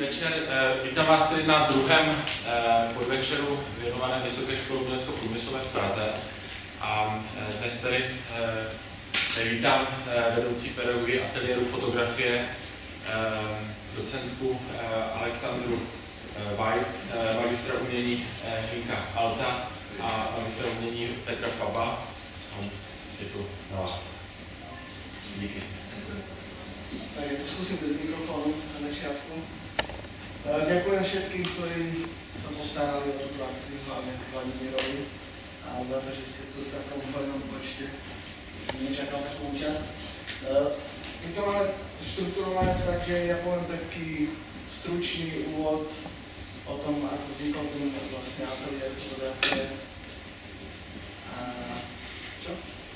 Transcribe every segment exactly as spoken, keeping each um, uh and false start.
večer. Vítám vás tady na druhém podvečeru věnovaném Vysoké škole umělecko-průmyslové v Praze. A dnes tady, tady vítám vedoucí pedagogy ateliéru fotografie, docentku Alexandru White, magistra umění Hinka Alta a magistra umění Petra Faba. Je tu na vás. Díky. Tak ja to skúsim bez mikrofónu na začiatku. Ďakujem všetkým, ktorí sa postarali o túto akciu, hlavne Vladimírovi, a za to, že ste tu v takom hojnom počte. Som nečakal takú účasť. My to máme štruktúrované tak, že ja poviem taký stručný úvod o tom, ako vznikol ten vlastne ateliér fotografie. A čo?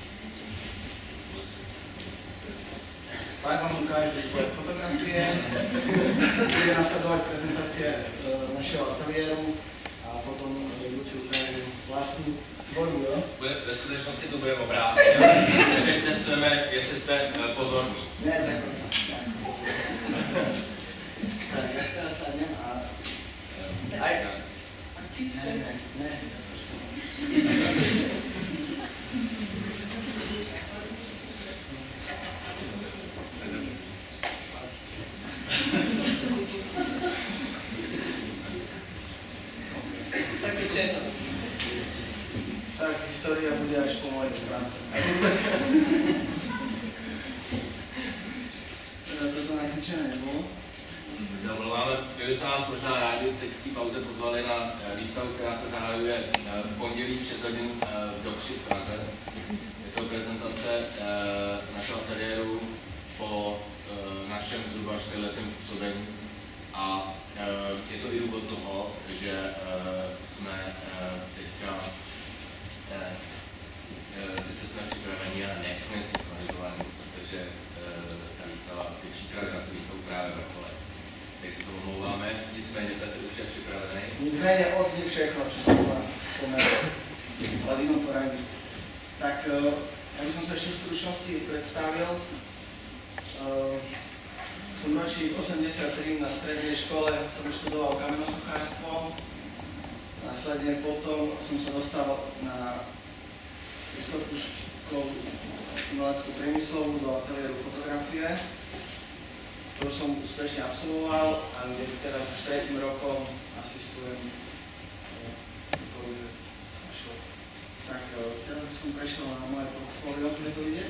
Pak vám ukážu svoje fotografie, bude nasledovať prezentácia našeho ateliéru a potom vedúci ukážu vlastní tvorbu, jo? Ve skutečnosti to bude obráceně, že teď testujeme, jestli jste pozorní. Ne, tak. Tak, ja si teraz sadnem a... Aj. Ne, ne, ne. Tak ještě jedno. Tak, história bude až po mojej práci. Toto nacvičené nebolo. My se omlouváme, my bychom vás možná rádi teď v té pauze pozvali na výstavu, která se zahajuje v pondělí v šest hodin v Dokši v Praze. Je to prezentace našeho ateliéru po našem zhruba čtyřletém působení. A je to i důvod toho, že jsme teďka, sice jsme připraveni a ne úplně synchronizovaní, protože ta výstava, ty přípravy na tu výstavu právě vrchole. Takže se omlouváme, nicméně Petr už je připravený. Nicméně odzní všechno, čo som spomenul, ale v inom poradí. Tak ja by som sa ešte v stručnosti predstavil. Som ročník osemdesiattri, na strednej škole som študoval kamenosochárstvo. Následne potom som sa dostal na Vysokú školu umeleckú priemyslovú do ateliéru fotografie, ktorú som úspešne absolvoval a kde teraz už tretím rokom asistujem. Tak teraz by som prešiel na moje portfólio, kde to vidieť.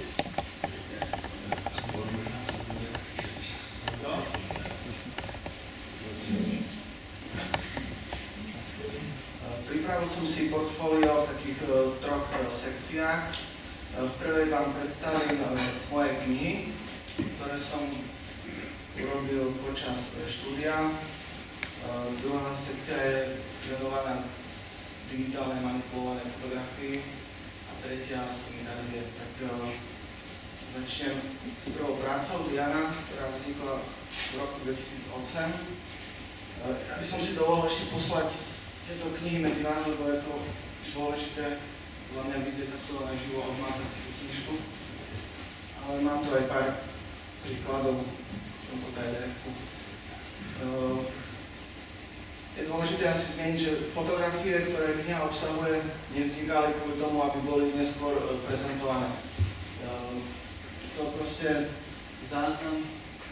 Pripravil som si portfólio v takých uh, troch uh, sekciách. Uh, v prvej vám predstavím uh, moje knihy, ktoré som urobil počas uh, štúdia. Uh, druhá sekcia je venovaná digitálnej manipulovanej fotografii a tretia sú inverzie. Tak uh, začnem s prvou prácou Diana, ktorá vznikla v roku dvetisícosem. Uh, ja by som si dovolil ešte poslať tieto knihy medzi nás, lebo je to dôležité za mňa vidieť takto naživo a odmátať si tú knižku. Ale mám tu aj pár príkladov v tomto pé dé efku. Je dôležité asi zmeniť, že fotografie, ktoré kniha obsahuje, nevznikali kvôli tomu, aby boli neskôr prezentované. To proste záznam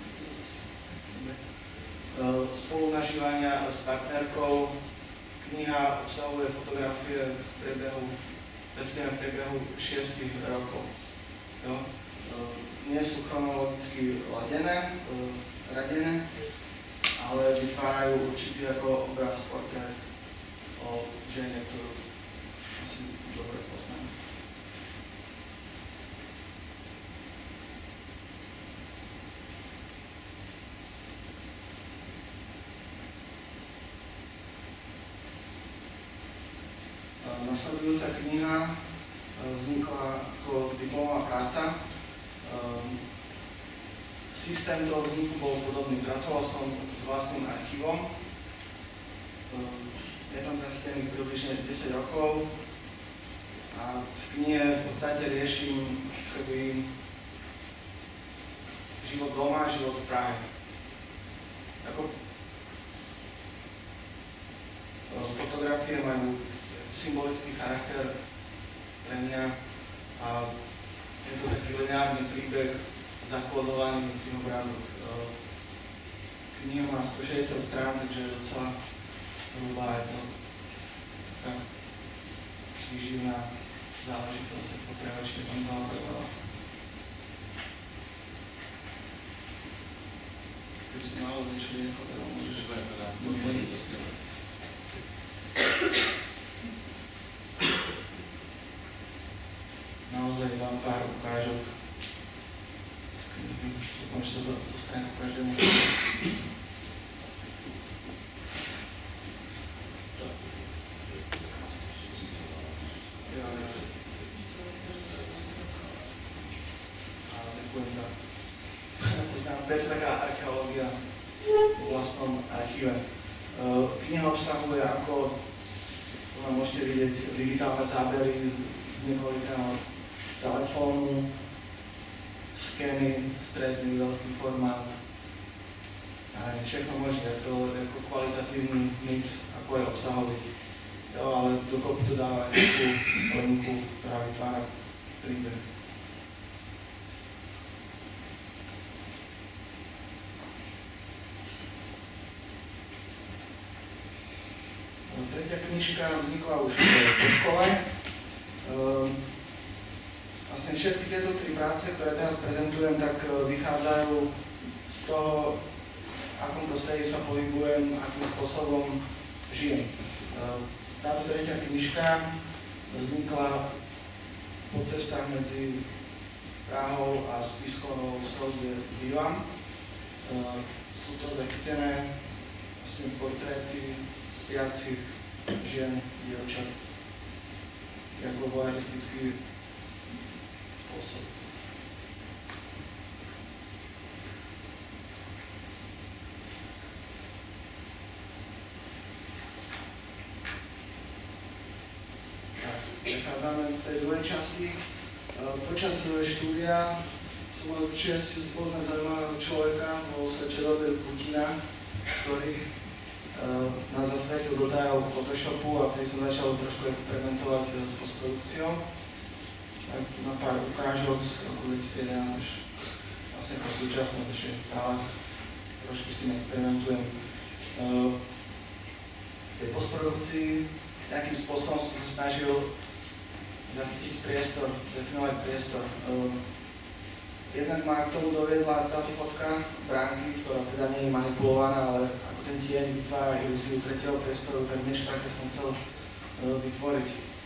spolunažívania s partnerkou. Kniha obsahuje fotografie v priebehu, zachytené v priebehu šiestich rokov. Jo? Nie sú chronologicky ladené, radené, ale vytvárajú určitý ako obraz, portrét o žene, ktorú asi dobre poznám. Nasledujúca kniha vznikla ako diplomová práca. Systém toho vzniku bol podobný. Pracoval som s vlastným archívom. Je tam zachytený približne desať rokov a v knihe v podstate riešim keby život doma, život v Prahe. Ako fotografie majú symbolický charakter pre mňa a je to taký lineárny príbeh zakódovaný v tých obrazoch. Kniha má stošesťdesiat strán, takže je docela hrubá, je to taká výživná záležitosť, ako prevačne tam toho veľa. Keby si náhodou niečo nechoderal, môžeš dovoliť. Naozaj vám pár ukážok z knihy. Dúfam, že sa to dostane ku každému. To je taká archeológia v vlastnom archíve. Kniha obsahuje, ako môžete vidieť, digitálne zábery z, z niekoľkého telefónu, skeny, stredný, veľký formát. A všechno možné, to je ako kvalitatívny mix, ako je obsahový. Jo, ale dokopy to dáva nejakú linku, ktorá vytvára príbeh. Tretia knižka vznikla už po škole. Vlastne všetky tieto tri práce, ktoré teraz prezentujem, tak vychádzajú z toho, v akom prostredí sa pohybujem, akým spôsobom žijem. Táto tretia knižka vznikla po cestách medzi Prahou a Spiskou, kde bývam. Sú to zachytené vlastne portréty spiacich žien, dievčat, ako voyeuristický spôsob. Tak, prechádzame v tej druhej časti. Počas štúdia som mal čest spoznať zaujímavého človeka vo Svečerobe Putina, ktorý nás zasvetil do tajov Photoshopu a vtedy som začal trošku experimentovať s postprodukciou. Tak tu na pár ukážok z roku dvetisíc jedenásť až vlastne po súčasnosť ešte stále trošku s tým experimentujem. V tej postprodukcii nejakým spôsobom som sa snažil zachytiť priestor, definovať priestor. Jednak ma k tomu doviedla táto fotka bránky, ktorá teda nie je manipulovaná, ale ako ten tieň vytvára ilúziu tretieho priestoru, tak niečo také som chcel vytvoriť.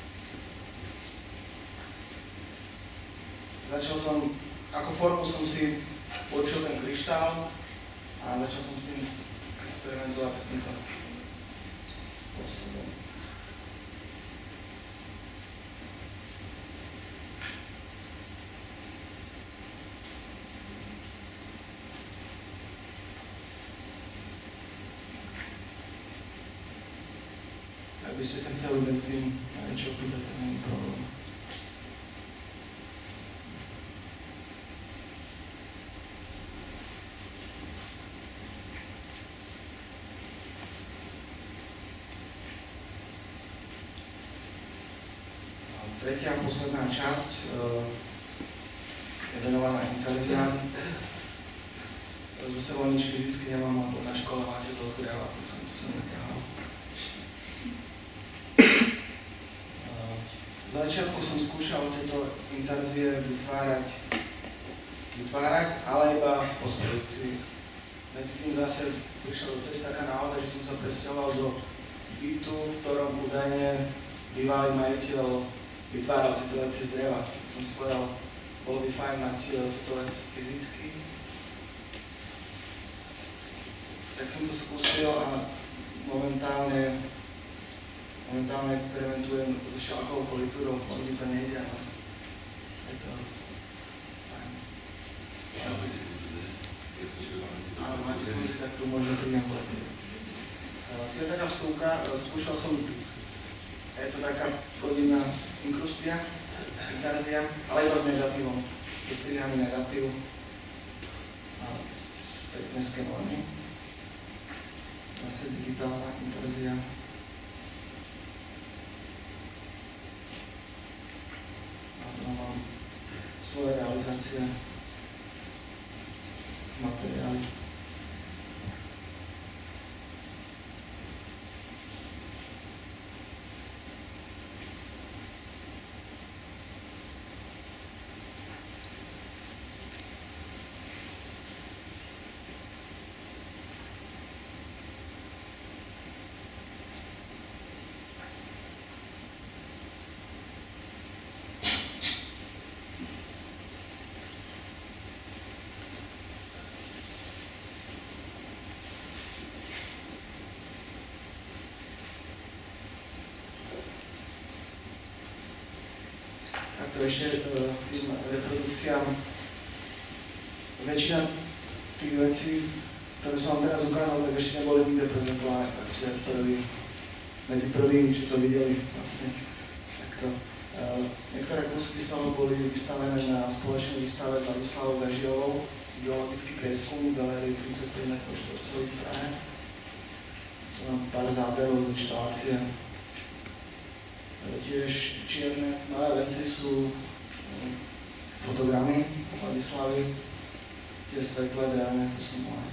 Začal som, ako formu som si určil ten kryštál a začal som s tým experimentovať takýmto spôsobom. Ak by ste sa chceli medzi tým niečo pýtať, to nie je problém. Tretia a posledná časť je venovaná intarziám. So sebou nič fyzicky nemám, ale na škole máte dosť reála, tak som to sem naťahal. V začiatku som skúšal tieto intarzie vytvárať, vytvárať, ale iba v postprodukcii. Medzi tým zase prišla do cesty taká náhoda, že som sa presťahoval do bytu, v ktorom údajne bývalý majiteľ vytváral tieto veci z dreva. Tak som si povedal, bolo by fajn mať túto vec fyzicky. Tak som to skúsil a momentálne Momentálne experimentujem so šalkovou politúrou, ktorý to nejde, ale je to fajn. Áno, máte skúsiť, tak tu môžem príjem zletieť. Tu je taká vstúka, skúšal som, je to taká podivná inkrustia, intarzia, ale iba s negatívom. Vystrihaný negatív a pekné skenovanie. Zase digitálna intarzia. svoje realizácie materiály. To ještě k tým reprodukciám. Většina těch věcí, které jsem vám teraz ukázal, tak ještě neboli nikde prezentované, tak si prvý, mezi prvými, že to viděli vlastně. Takto. Některé kusky z toho byly vystavené na společné výstave s Ladislavou Vežiovou, geologický prieskum, galerii tridsať päť metrov štvorcových v Prahe. Pár záberov z inštalácie. Tiež čierne malé veci sú fotogramy Ladislavy, tie svetlé dráne, to sú moje.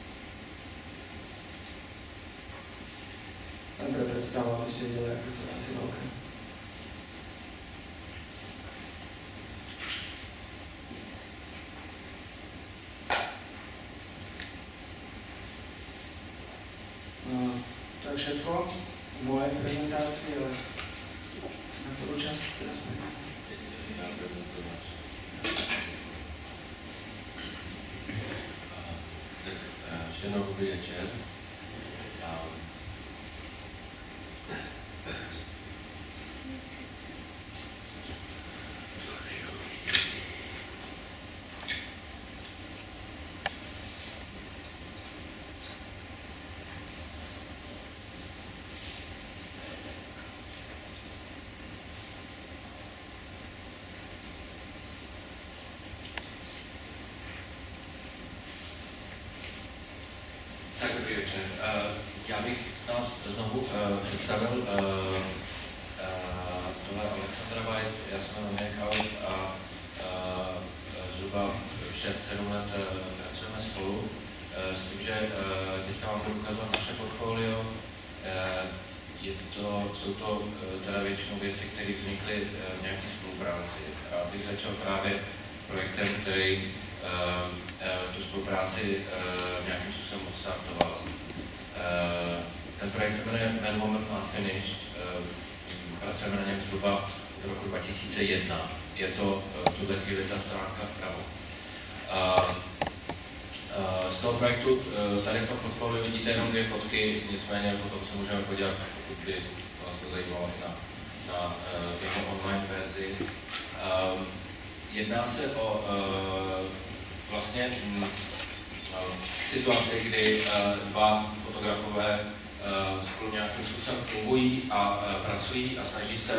Len pre predstavu, aby ste videli, ako to je asi veľké. To je všetko v mojej prezentácii, ale na ktorú časť teraz prejdem? Já prezentuji náš. Tak ještě jednou dobrý večer. Tak dobrý večer. Já bych nás znovu představil tohle Alexandra White, já jsem Dominik Haut a zhruba šest sedm let pracujeme spolu s tím, že teďka vám budu ukazovat naše portfolio. Je to, jsou to teda většinou věci, které vznikly v nějaké spolupráci. A bych začal právě projektem, který tu spolupráci nějakým způsobem odstartoval. Ten projekt se jmenuje Man, Woman, Unfinished. Pracujeme na něm zhruba od roku dva tisíce jedna. Je to v tuhle chvíli ta stránka vpravo. Z toho projektu tady v tom portfoliu vidíte jenom dvě fotky, nicméně potom se můžeme podívat, pokud by vás to zajímalo, i na, na jeho online verzi. Jedná se o vlastně m, situaci, kdy dva fotografové spolu nějakým způsobem fungují a pracují a snaží se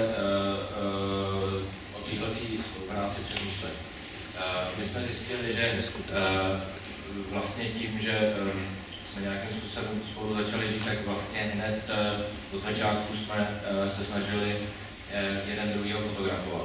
o této spolupráci přemýšlet. My jsme zjistili, že vlastně tím, že jsme nějakým způsobem spolu začali žít, tak vlastně hned od začátku jsme se snažili jeden druhýho fotografovat.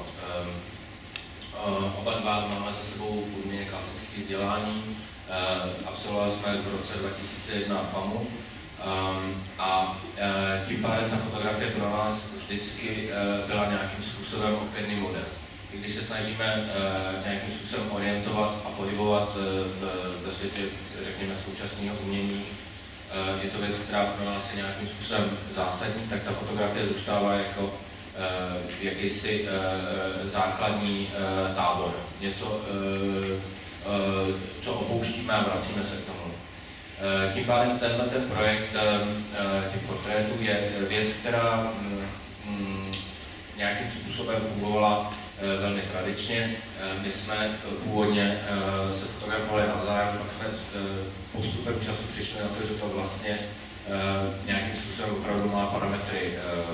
Oba dva máme za sebou poměrně klasické vzdělání. Absolvovali jsme v roce dva tisíce jedna FAMu a tím pádem ta fotografie pro nás vždycky byla nějakým způsobem opěrný model. I když se snažíme nějakým způsobem orientovat a pohybovat ve světě, řekněme, současného umění, je to věc, která pro nás je nějakým způsobem zásadní, tak ta fotografie zůstává jako jakýsi základní tábor. Něco, co opouštíme a vracíme se k tomu. Tím pádem tenhle ten projekt těch portrétů je věc, která nějakým způsobem fungovala velmi tradičně. My jsme původně se fotografovali navzájem, pak jsme postupem času přišli na to, že to vlastně nějakým způsobem opravdu má parametry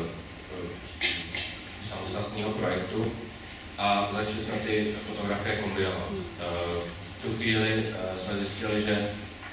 samostatného projektu a začali jsme ty fotografie kombinovat. V tu chvíli jsme zjistili, že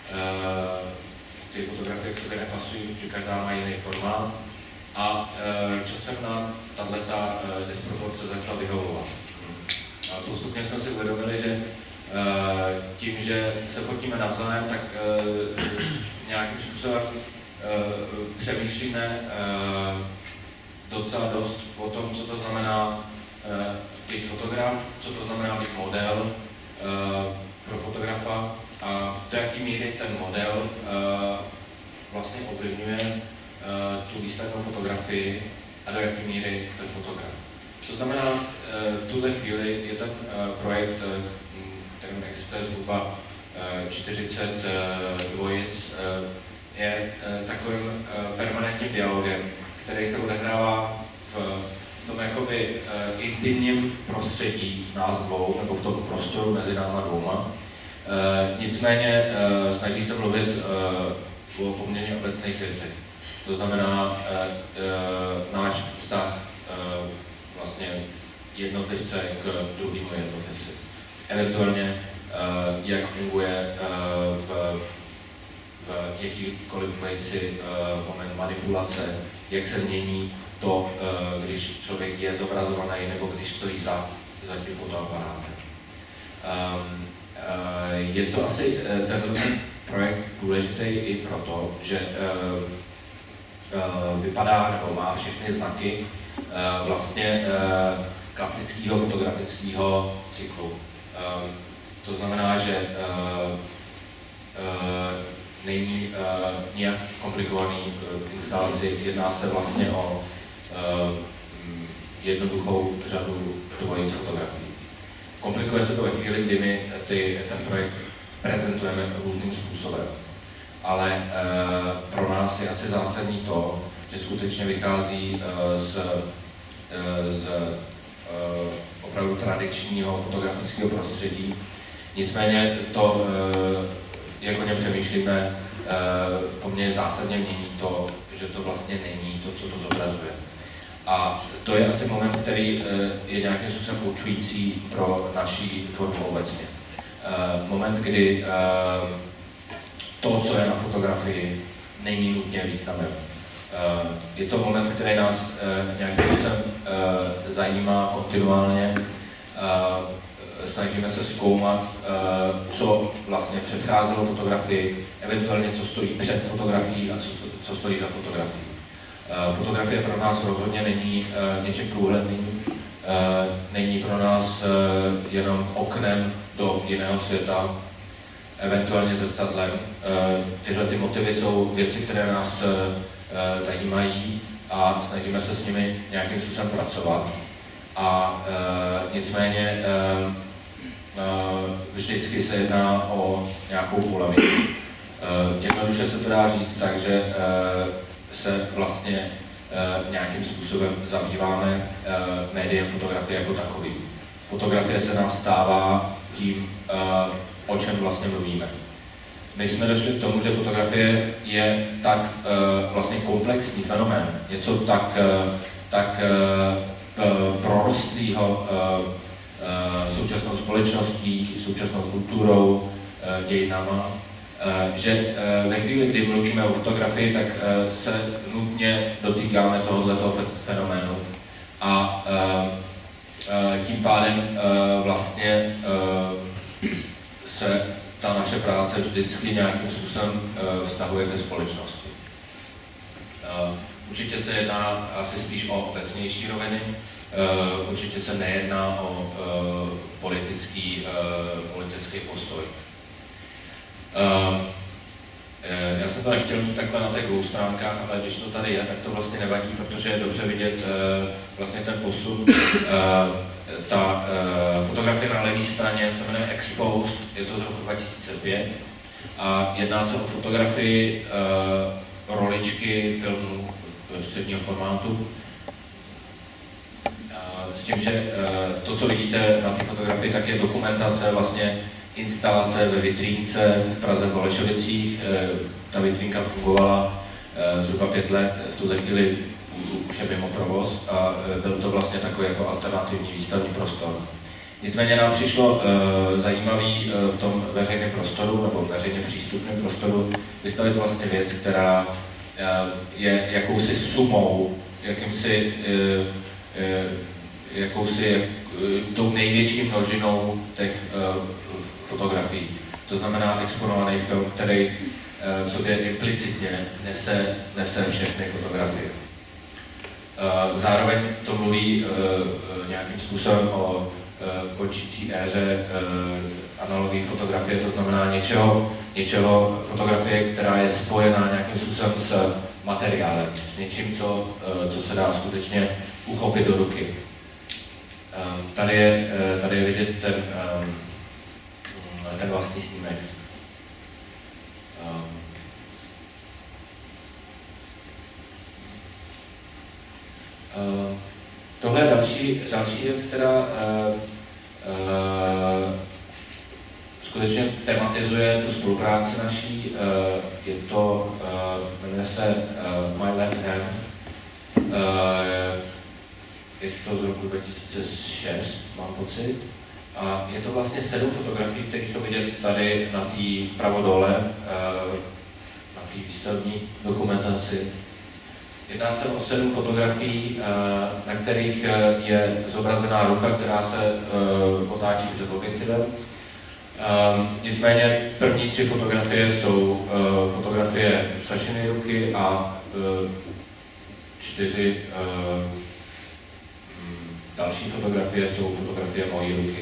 ty fotografie k sobě nepasují, že každá má jiný formát a časem nám tato disproporce začala vyhovovat. postupně jsme si uvědomili, že tím, že se fotíme navzájem, tak nějakým způsobem přemýšlíme docela dost o tom, co to znamená být fotograf, co to znamená být model pro fotografa a do jaký míry ten model vlastně ovlivňuje tu výslednou fotografii a do jaké míry ten fotograf. To znamená, v tuhle chvíli je ten projekt, v kterém existuje zhruba čtyřicet dvojic, je takovým permanentním dialogem, který se odehrává v tom jakoby intimním prostředí nás dvou, nebo v tom prostoru mezi náma dvouma. Nicméně snaží se mluvit o poměrně obecných věcech. To znamená náš vztah vlastně jednotlivce k druhému jednotlivci. Eventuálně, jak funguje v, v jakýkoliv věci moment manipulace, jak se mění to, když člověk je zobrazovaný nebo když stojí za, za tím fotoaparátem. Je to asi tenhle projekt důležitý i proto, že vypadá nebo má všechny znaky vlastně klasického fotografického cyklu. To znamená, že není nijak komplikovaný v instalaci, jedná se vlastně o jednoduchou řadu dvojic fotografií. Komplikuje se to ve chvíli, kdy my ty, ten projekt prezentujeme různým způsobem. Ale e, pro nás je asi zásadní to, že skutečně vychází e, z, e, z e, opravdu tradičního fotografického prostředí. Nicméně to, e, jak o něm přemýšlíme, e, poměrně zásadně mění to, že to vlastně není to, co to zobrazuje. A to je asi moment, který e, je nějakým způsobem určující pro naši tvorbu obecně. E, moment, kdy e, to, co je na fotografii, není nutně významem. Je to moment, který nás nějakým způsobem zajímá kontinuálně. Snažíme se zkoumat, co vlastně předcházelo fotografii, eventuálně co stojí před fotografií a co, co stojí za fotografií. Fotografie pro nás rozhodně není něčím průhledným, není pro nás jenom oknem do jiného světa, eventuálně zrcadlem. Tyhle ty motivy jsou věci, které nás zajímají a snažíme se s nimi nějakým způsobem pracovat. A nicméně vždycky se jedná o nějakou polemiku. Jednoduše se to dá říct tak, že se vlastně nějakým způsobem zabýváme médiem fotografie jako takový. Fotografie se nám stává tím, o čem vlastně mluvíme. My jsme došli k tomu, že fotografie je tak uh, vlastně komplexní fenomén, něco tak, uh, tak uh, prorostlého uh, uh, současnou společností, současnou kulturou, uh, dějinama, uh, že uh, ve chvíli, kdy mluvíme o fotografii, tak uh, se nutně dotýkáme tohoto fenoménu a uh, uh, tím pádem uh, vlastně uh, se ta naše práce vždycky nějakým způsobem vztahuje ke společnosti. Určitě se jedná asi spíš o obecnější roviny, určitě se nejedná o politický, politický postoj. Já jsem to nechtěl mít takhle na těch dvou stránkách, ale když to tady je, tak to vlastně nevadí, protože je dobře vidět vlastně ten posun. Ta uh, fotografie na levé straně se jmenuje Exposed, je to z roku dva tisíce pět a jedná se o fotografii uh, roličky filmů středního formátu. Uh, s tím, že uh, to, co vidíte na té fotografii, tak je dokumentace vlastně instalace ve vitrínce v Praze v Holešovicích. Uh, ta vitrínka fungovala uh, zhruba pět let, v tuhle chvíli už je mimo provoz a byl to vlastně takový jako alternativní výstavní prostor. Nicméně nám přišlo uh, zajímavý uh, v tom veřejném prostoru nebo veřejně přístupném prostoru vystavit vlastně věc, která uh, je jakousi sumou, jakýmsi uh, uh, jakousi tou největší množinou těch fotografií. To znamená exponovaný film, který v sobě implicitně nese, nese všechny fotografie. Zároveň to mluví nějakým způsobem o končící éře analogové fotografie, to znamená něčeho, něčeho fotografie, která je spojená nějakým způsobem s materiálem, s něčím, co, co se dá skutečně uchopit do ruky. Tady je, tady je vidět ten, ten vlastní snímek. Tohle je další, další věc, která uh, uh, skutečně tematizuje tu spolupráci naší. Uh, je to, uh, jmenuje se uh, My Left Hand. Uh, je to z roku dva tisíce šest, mám pocit. A je to vlastně sedm fotografií, které jsou vidět tady na té vpravo dole, uh, na té výstavní dokumentaci. Jedná se o sedm fotografií, na kterých je zobrazená ruka, která se otáčí před objektivem. Nicméně první tři fotografie jsou fotografie Sašiny ruky a čtyři další fotografie jsou fotografie mojí ruky.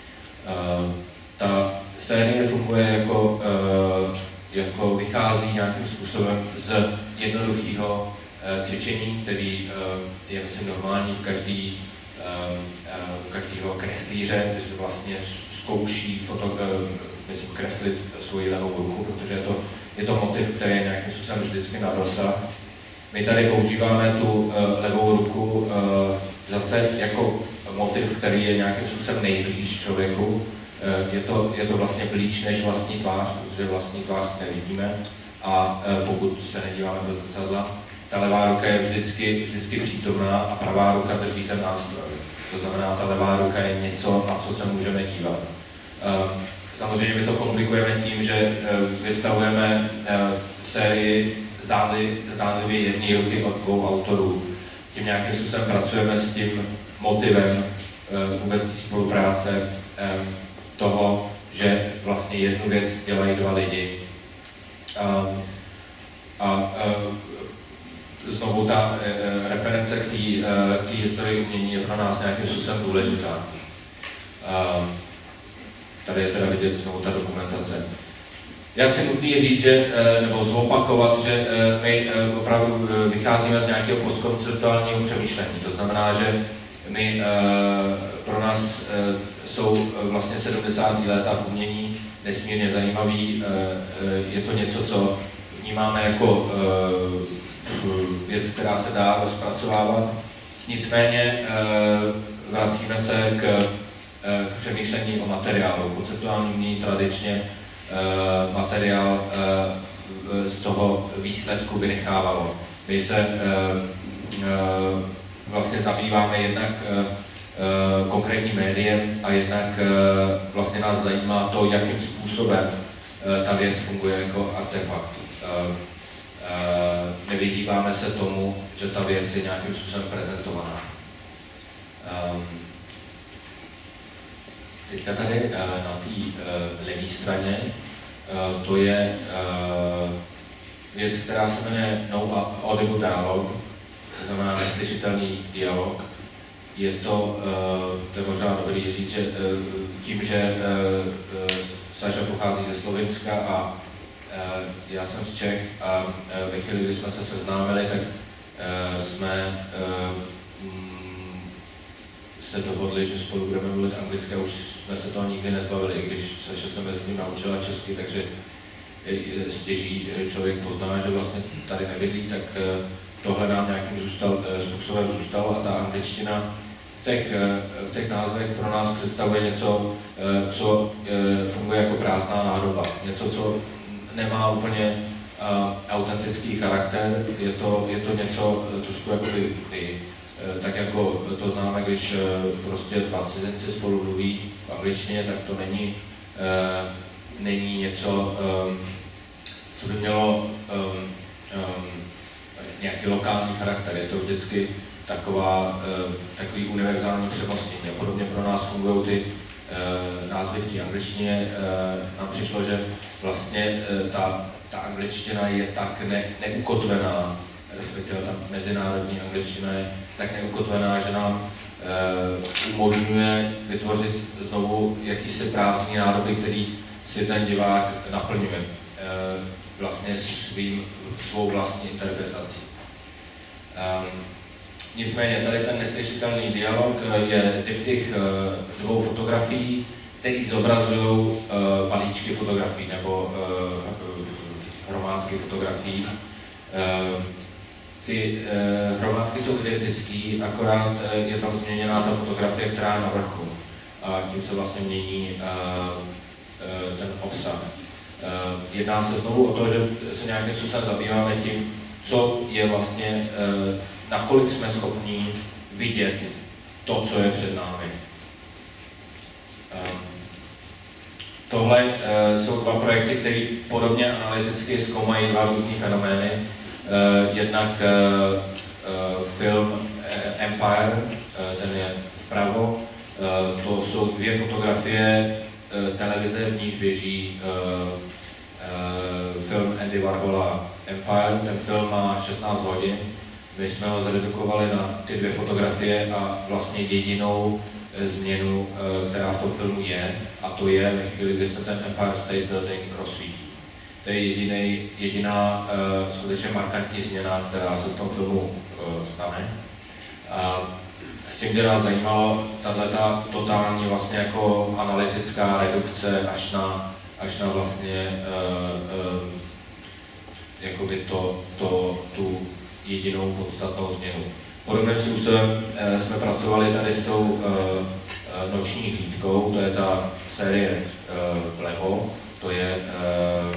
Ta série funguje jako, jako vychází nějakým způsobem z jednoduchého cvičení, který je myslím normální v každý, u každého kreslíře, když vlastně zkouší foto, myslím, kreslit svoji levou ruku, protože je to, je to motiv, který je nějakým způsobem vždycky na dosah. My tady používáme tu levou ruku zase jako motiv, který je nějakým způsobem nejblíž člověku. Je to, je to vlastně blíž než vlastní tvář, protože vlastní tvář nevidíme a pokud se nedíváme do zrcadla, ta levá ruka je vždycky, vždycky přítomná a pravá ruka drží ten nástroj. To znamená, ta levá ruka je něco, na co se můžeme dívat. Samozřejmě my to komplikujeme tím, že vystavujeme sérii zdánlivě jedné ruky od dvou autorů. Tím nějakým způsobem pracujeme s tím motivem vůbec té spolupráce toho, že vlastně jednu věc dělají dva lidi. A znovu ta e, reference k té historii umění je pro nás nějakým způsobem důležitá. E, tady je teda vidět znovu ta dokumentace. Já si nutný říct, že, e, nebo zopakovat, že e, my e, opravdu vycházíme z nějakého postkonceptuálního přemýšlení. To znamená, že my, e, pro nás e, jsou vlastně sedmdesátá léta v umění nesmírně zajímavý. E, e, je to něco, co vnímáme jako e, věc, která se dá rozpracovávat. Nicméně vracíme se k, k přemýšlení o materiálu. Konceptuální umění tradičně materiál z toho výsledku vynechávalo. My se vlastně zabýváme jednak konkrétním médiem a jednak vlastně nás zajímá to, jakým způsobem ta věc funguje jako artefakt. Uh, nevyhýbáme se tomu, že ta věc je nějakým způsobem prezentovaná. Um, teďka tady uh, na té uh, levé straně uh, to je uh, věc, která se jmenuje No Audible Dialogue, to znamená neslyšitelný dialog. Je to, uh, to je možná dobrý říct, že uh, tím, že uh, uh, Saša pochází ze Slovenska a já jsem z Čech a ve chvíli, kdy jsme se seznámili, tak jsme se dohodli, že spolu budeme mluvit anglicky a už jsme se toho nikdy nezbavili, i když Saša se mezi tím naučila česky, takže stěží člověk pozná, že vlastně tady nebydlí, tak tohle nám nějakým zůstal, způsobem zůstalo a ta angličtina v těch, v těch názvech pro nás představuje něco, co funguje jako prázdná nádoba, něco, co nemá úplně uh, autentický charakter, je to, je to něco trošku jako by ty, uh, tak jako to známe, když uh, prostě dva cizinci spolu mluví v angličtině, tak to není, uh, není něco, um, co by mělo um, um, nějaký lokální charakter, je to vždycky taková, takový univerzální přemostění. A podobně pro nás fungují ty názvy v té angličtině. Nám přišlo, že vlastně ta, ta angličtina je tak ne, neukotvená, respektive ta mezinárodní angličtina je tak neukotvená, že nám e, umožňuje vytvořit znovu jakýsi prázdný nádoby, který si ten divák naplňuje e, vlastně svým, svou vlastní interpretací. E, nicméně tady ten neslyšitelný dialog je diptych e, dvou fotografií, které zobrazují e, balíčky fotografií nebo e, hromádky fotografií. E, Ty eh, hromádky jsou identické, akorát eh, je tam změněná ta fotografie, která je na vrchu. A tím se vlastně mění eh, eh, ten obsah. Eh, jedná se znovu o to, že se nějakým způsobem zabýváme tím, co je vlastně, eh, nakolik jsme schopni vidět to, co je před námi. Eh, tohle eh, jsou dva projekty, které podobně analyticky zkoumají dva různé fenomény. Uh, jednak uh, uh, film uh, Empire, uh, ten je vpravo, uh, to jsou dvě fotografie uh, televize, v níž běží uh, uh, film Andy Warhola Empire. Ten film má šestnáct hodin, my jsme ho zredukovali na ty dvě fotografie a vlastně jedinou uh, změnu, uh, která v tom filmu je, a to je ve chvíli, kdy se ten Empire State Building rozsvítí. To je jedinej, jediná uh, skutečně markantní změna, která se v tom filmu uh, stane. Uh, s tím, že nás zajímalo tato totální vlastně jako analytická redukce až na, až na vlastně uh, uh, jakoby to, to, tu jedinou podstatnou změnu. Podobným způsobem uh, jsme pracovali tady s tou uh, uh, noční hlídkou, to je ta série uh, vlevo, to je uh,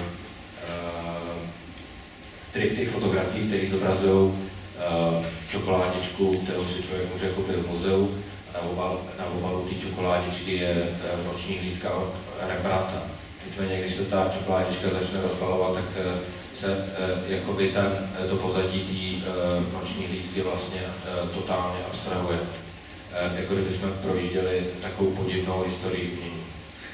triptych fotografií, které zobrazují uh, čokoládičku, kterou si člověk může koupit v muzeu. Na obalu, na obalu té čokoládičky je uh, noční hlídka od Rembrandta. Nicméně, když se ta čokoládička začne rozbalovat, tak uh, se uh, jakoby ten, to pozadí té uh, noční hlídky vlastně uh, totálně abstrahuje. Uh, jako kdybychom projížděli takovou podivnou historii umění.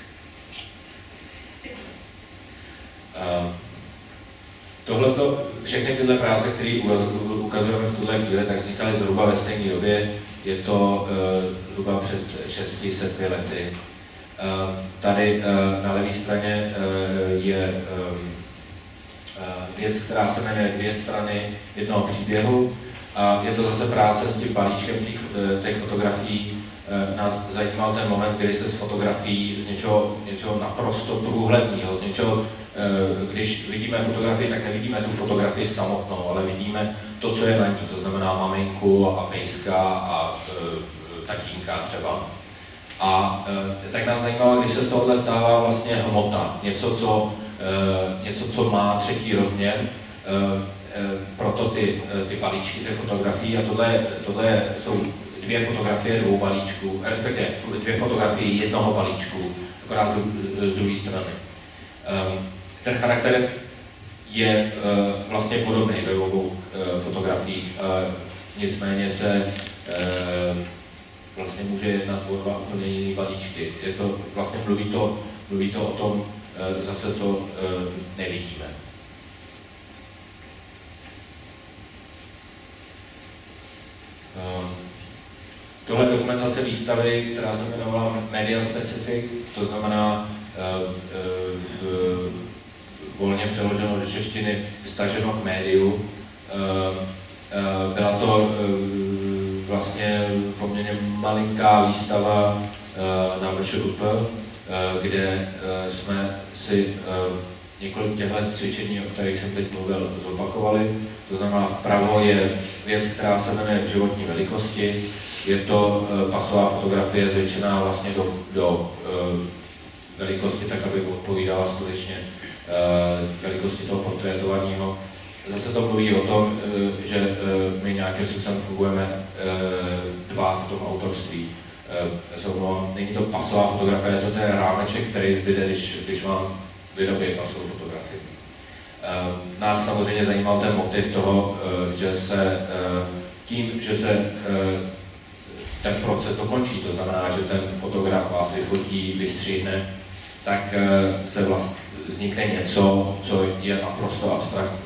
Uh, Tohleto, všechny tyhle práce, které ukazujeme v tuhle chvíli, tak vznikaly zhruba ve stejné době. Je to uh, zhruba před šesti setmi lety. Uh, tady uh, na levé straně uh, je um, uh, věc, která se jmenuje Dvě strany jednoho příběhu. A je to zase práce s tím balíčkem těch, těch fotografií. Uh, nás zajímal ten moment, kdy se z fotografií z něčeho, něčeho naprosto průhledného, z něčeho, když vidíme fotografii, tak nevidíme tu fotografii samotnou, ale vidíme to, co je na ní, to znamená maminku a pejska a e, tatínka třeba. A e, tak nás zajímalo, když se z tohohle stává vlastně hmota, něco, co, e, něco, co má třetí rozměr, e, e, proto ty, ty balíčky těch fotografií, a tohle, tohle jsou dvě fotografie dvou balíčků, respektive dvě fotografie jednoho balíčku, akorát z, z druhé strany. Um, Ten charakter je uh, vlastně podobný ve obou uh, fotografiích, uh, nicméně se uh, vlastně může jednat o dva úplně jiné balíčky. Je to, vlastně mluví to, mluví to o tom uh, zase, co uh, nevidíme. Um, tohle je dokumentace výstavy, která se jmenovala Media Specific, to znamená uh, uh, v, volně přeloženo do češtiny, vztaženo k médiu. Byla to vlastně poměrně malinká výstava na VŠUP, kde jsme si několik těchto cvičení, o kterých jsem teď mluvil, zopakovali. To znamená, vpravo je věc, která se jmenuje životní velikosti. Je to pasová fotografie zvětšená vlastně do, do velikosti, tak aby odpovídala skutečně velikosti toho portrétovaného. Zase to mluví o tom, že my nějakým způsobem fungujeme dva v tom autorství. Není to pasová fotografie, je to ten rámeček, který zbyde, když, když vám vyrobí pasovou fotografii. Nás samozřejmě zajímal ten motiv toho, že se tím, že se ten proces dokončí, to znamená, že ten fotograf vás vyfotí, vystřihne, tak se vlastně vznikne něco, co je naprosto abstraktní.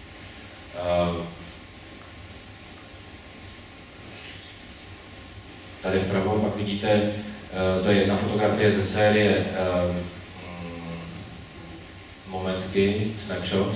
Tady vpravo pak vidíte, to je jedna fotografie ze série Momentky, Snapshots.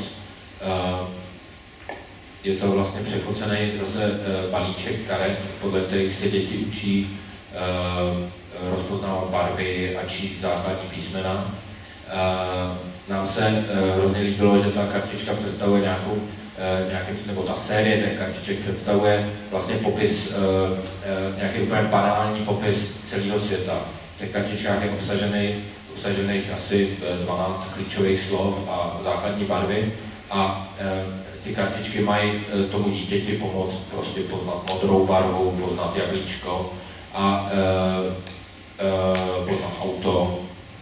Je to vlastně přefocený zase balíček karet, podle kterých se děti učí rozpoznávat barvy a číst základní písmena. Nám se hrozně líbilo, že ta kartička představuje nějakou, nějaký, nebo ta série těch kartiček představuje vlastně popis, nějaký úplně banální popis celého světa. V těch kartičkách je obsažený, obsažených asi dvanáct klíčových slov a základní barvy a ty kartičky mají tomu dítěti pomoct prostě poznat modrou barvu, poznat jablíčko a poznat auto.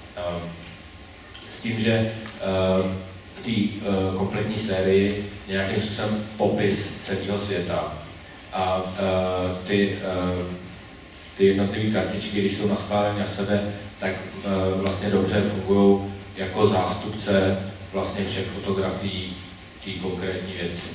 S tím, že v té kompletní sérii nějakým způsobem popis celého světa a ty, ty jednotlivé kartičky, když jsou naskládané na sebe, tak vlastně dobře fungují jako zástupce vlastně všech fotografií té konkrétní věci.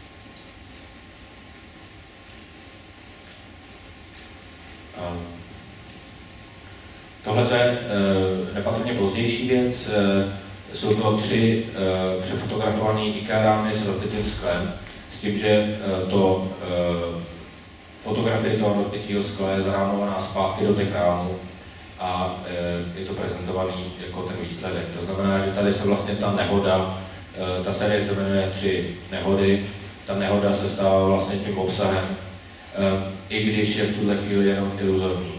Tohle je nepatrně pozdější věc. Jsou to tři přefotografované IKEA rámy s rozbitým sklem, s tím, že to fotografie toho rozbitého skla je zarámovaná zpátky do těch rámů a je to prezentovaný jako ten výsledek. To znamená, že tady se vlastně ta nehoda, ta série se jmenuje Tři nehody, ta nehoda se stává vlastně tím obsahem, i když je v tuhle chvíli jenom iluzorní.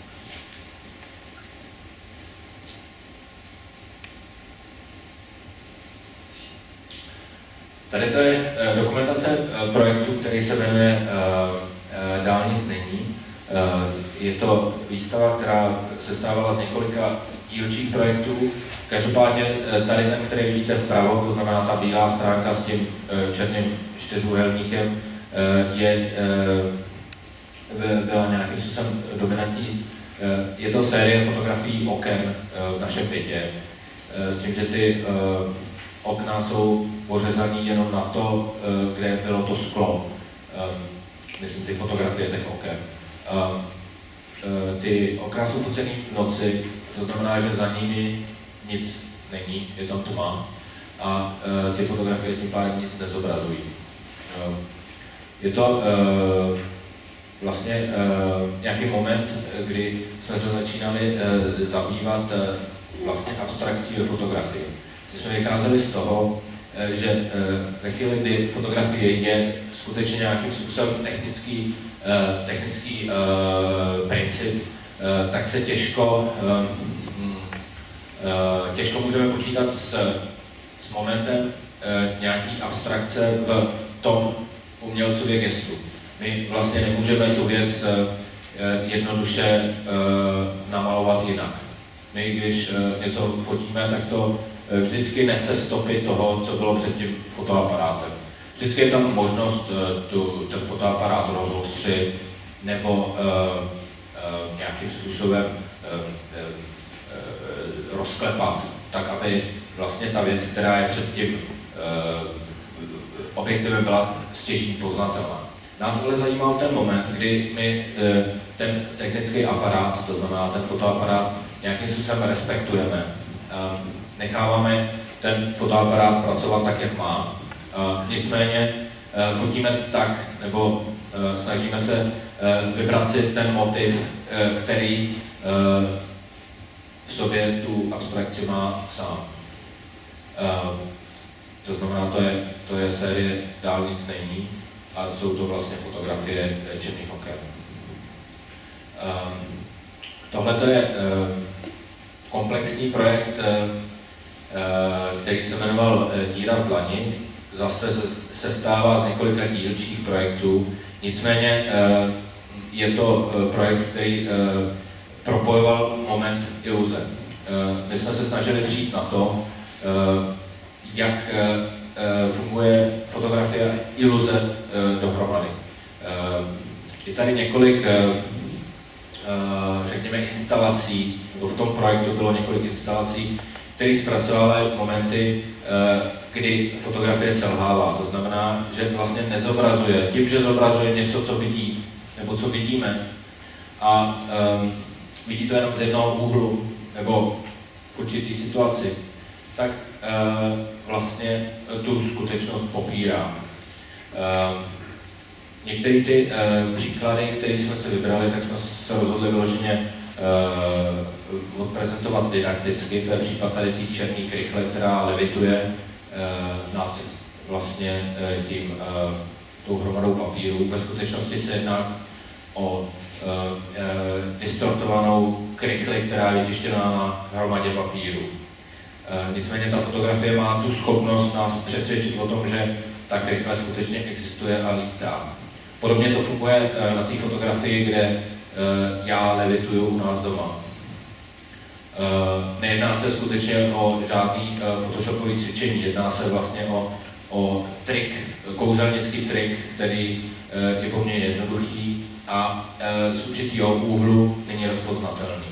Tady to je dokumentace projektu, který se jmenuje Dálnic není. Je to výstava, která se stávala z několika dílčích projektů. Každopádně tady ten, který vidíte vpravo, to znamená ta bílá stránka s tím černým čtyřúhelníkem, je, byla nějakým způsobem dominantní. Je to série fotografií oken v našem bytě, s tím, že ty okna jsou pořezané jenom na to, kde bylo to sklo. Myslím, ty fotografie těch oken. Ty okna jsou focené v noci, to znamená, že za nimi nic není, je tam tma a ty fotografie tím pádem nic nezobrazují. Je to vlastně nějaký moment, kdy jsme se začínali zabývat vlastně abstrakcí ve fotografii. My jsme vycházeli z toho, že ve chvíli, kdy fotografie je skutečně nějakým způsobem technický, technický princip, tak se těžko, těžko můžeme počítat s, s momentem nějaký abstrakce v tom umělcově gestu. My vlastně nemůžeme tu věc jednoduše namalovat jinak. My, když něco fotíme, tak to vždycky nese stopy toho, co bylo před tím fotoaparátem. Vždycky je tam možnost tu, ten fotoaparát rozostřit nebo uh, uh, nějakým způsobem uh, uh, rozklepat, tak aby vlastně ta věc, která je před tím uh, objektivem, byla stěží poznatelná. Nás ale zajímal ten moment, kdy my uh, ten technický aparát, to znamená ten fotoaparát, nějakým způsobem respektujeme. Uh, necháváme ten fotoaparát pracovat tak, jak má. Uh, nicméně uh, fotíme tak, nebo uh, snažíme se uh, vybrat si ten motiv, uh, který uh, v sobě tu abstrakci má sám. Uh, to znamená, to je, to je série Dálnic není a jsou to vlastně fotografie černých oken. Uh, Tohle je uh, komplexní projekt, uh, který se jmenoval Díra v dlani, zase se stává z několika dílčích projektů. Nicméně je to projekt, který propojoval moment iluze. My jsme se snažili přijít na to, jak funguje fotografie a iluze dohromady. Je tady několik, řekněme, instalací, nebo v tom projektu bylo několik instalací, které zpracovaly momenty, kdy fotografie selhává. To znamená, že vlastně nezobrazuje, tím, že zobrazuje něco, co vidí, nebo co vidíme, a um, vidí to jenom z jednoho úhlu, nebo v určitý situaci, tak uh, vlastně tu skutečnost popírá. Uh, Některé ty uh, příklady, které jsme si vybrali, tak jsme se rozhodli vyloženě uh, odprezentovat didakticky. To je případ tady té černé krychle, která levituje uh, nad vlastně uh, tím, uh, tou hromadou papíru. Ve skutečnosti se jedná o uh, uh, distortovanou krychli, která je vytištěná na hromadě papíru. Uh, nicméně ta fotografie má tu schopnost nás přesvědčit o tom, že ta krychle skutečně existuje a lítá. Podobně to funguje na té fotografii, kde já levituju u nás doma. Nejedná se skutečně o žádný photoshopový cvičení, jedná se vlastně o, o trik, kouzelnický trik, který je poměrně jednoduchý a z určitého úhlu není rozpoznatelný.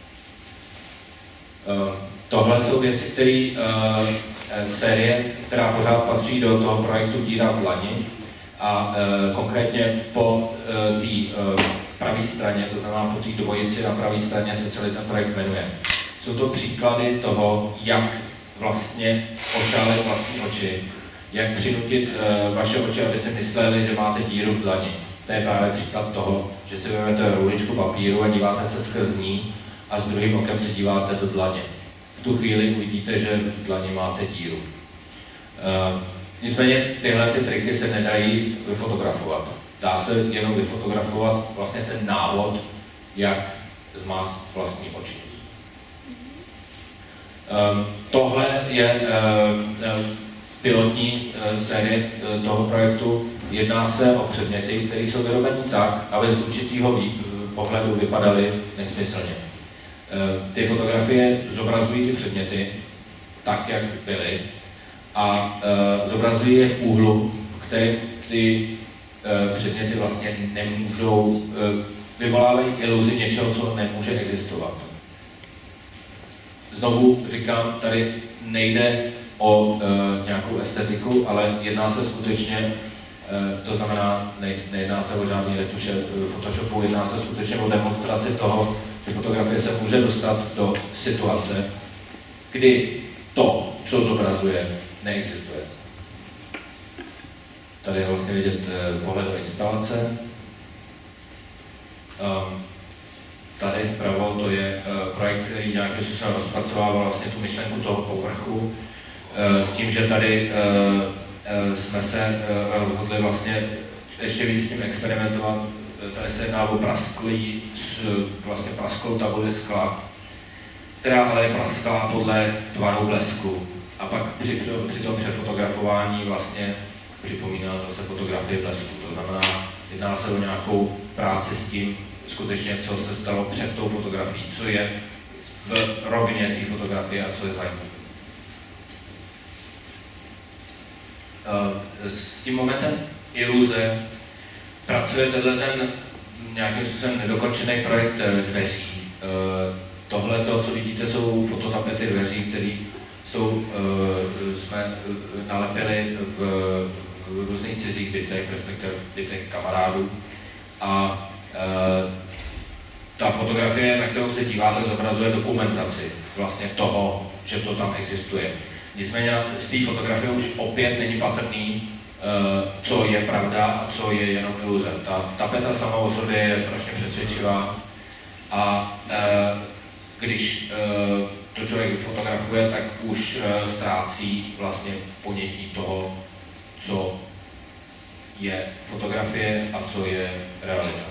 Tohle jsou věci, které série, která pořád patří do toho projektu Díra v dlani, a e, konkrétně po e, té e, pravé straně, to znamená po té dvojici na pravé straně se celý ten projekt jmenuje. Jsou to příklady toho, jak vlastně ošálit vlastní oči, jak přinutit e, vaše oči, aby si mysleli, že máte díru v dlani. To je právě příklad toho, že si vezmete ruličku papíru a díváte se skrz ní a s druhým okem se díváte do dlaně. V tu chvíli uvidíte, že v dlani máte díru. E, Nicméně tyhle ty triky se nedají vyfotografovat. Dá se jenom vyfotografovat vlastně ten návod, jak zmást vlastní oči. Um, tohle je uh, pilotní uh, série uh, toho projektu. Jedná se o předměty, které jsou vyrobeny tak, aby z určitého uh, pohledu vypadaly nesmyslně. Uh, ty fotografie zobrazují ty předměty tak, jak byly, a e, zobrazují je v úhlu, v kterém ty e, předměty vlastně nemůžou, e, vyvolávají iluzi něčeho, co nemůže existovat. Znovu říkám, tady nejde o e, nějakou estetiku, ale jedná se skutečně, e, to znamená, ne, nejedná se o žádný retuše Photoshopu, jedná se skutečně o demonstraci toho, že fotografie se může dostat do situace, kdy to, co zobrazuje, neexistuje. Tady je vlastně vidět pohled do instalace. Tady vpravo to je projekt, který nějakým způsobem rozpracovával vlastně tu myšlenku toho povrchu. S tím, že tady jsme se rozhodli vlastně ještě víc s tím experimentovat. Tady se jedná o prasklý, vlastně prasklou tabuli skla, která ale je prasklá podle tvaru blesku. A pak při, při tom přefotografování vlastně připomíná zase fotografii blesku. To znamená, jedná se o nějakou práci s tím, skutečně, co se stalo před tou fotografií, co je v, v rovině té fotografie a co je za ní. S tím momentem iluze pracuje tenhle ten nějakým způsobem nedokončený projekt dveří. Tohle, to, co vidíte, jsou fototapety dveří, které jsou, jsme nalepili v, v různých cizích bytech, respektive v bytech kamarádů. A ta fotografie, na kterou se díváte, zobrazuje dokumentaci vlastně toho, že to tam existuje. Nicméně z té fotografie už opět není patrný, co je pravda a co je jenom iluze. Ta tapeta sama o sobě je strašně přesvědčivá a když to člověk fotografuje, tak už ztrácí vlastně ponětí toho, co je fotografie a co je realita.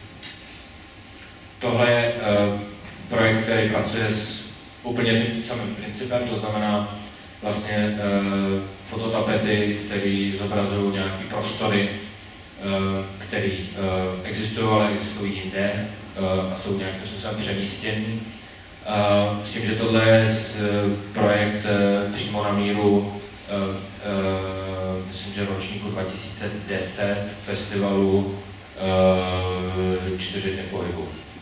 Tohle je projekt, který pracuje s úplně tím samým principem, to znamená vlastně fototapety, které zobrazují nějaké prostory, které existují, ale existují jinde a jsou nějakým způsobem přemístěný. S tím, že tohle je projekt přímo na míru, myslím, že ročníku dva tisíce deset festivalu příčeřidně v pohybu.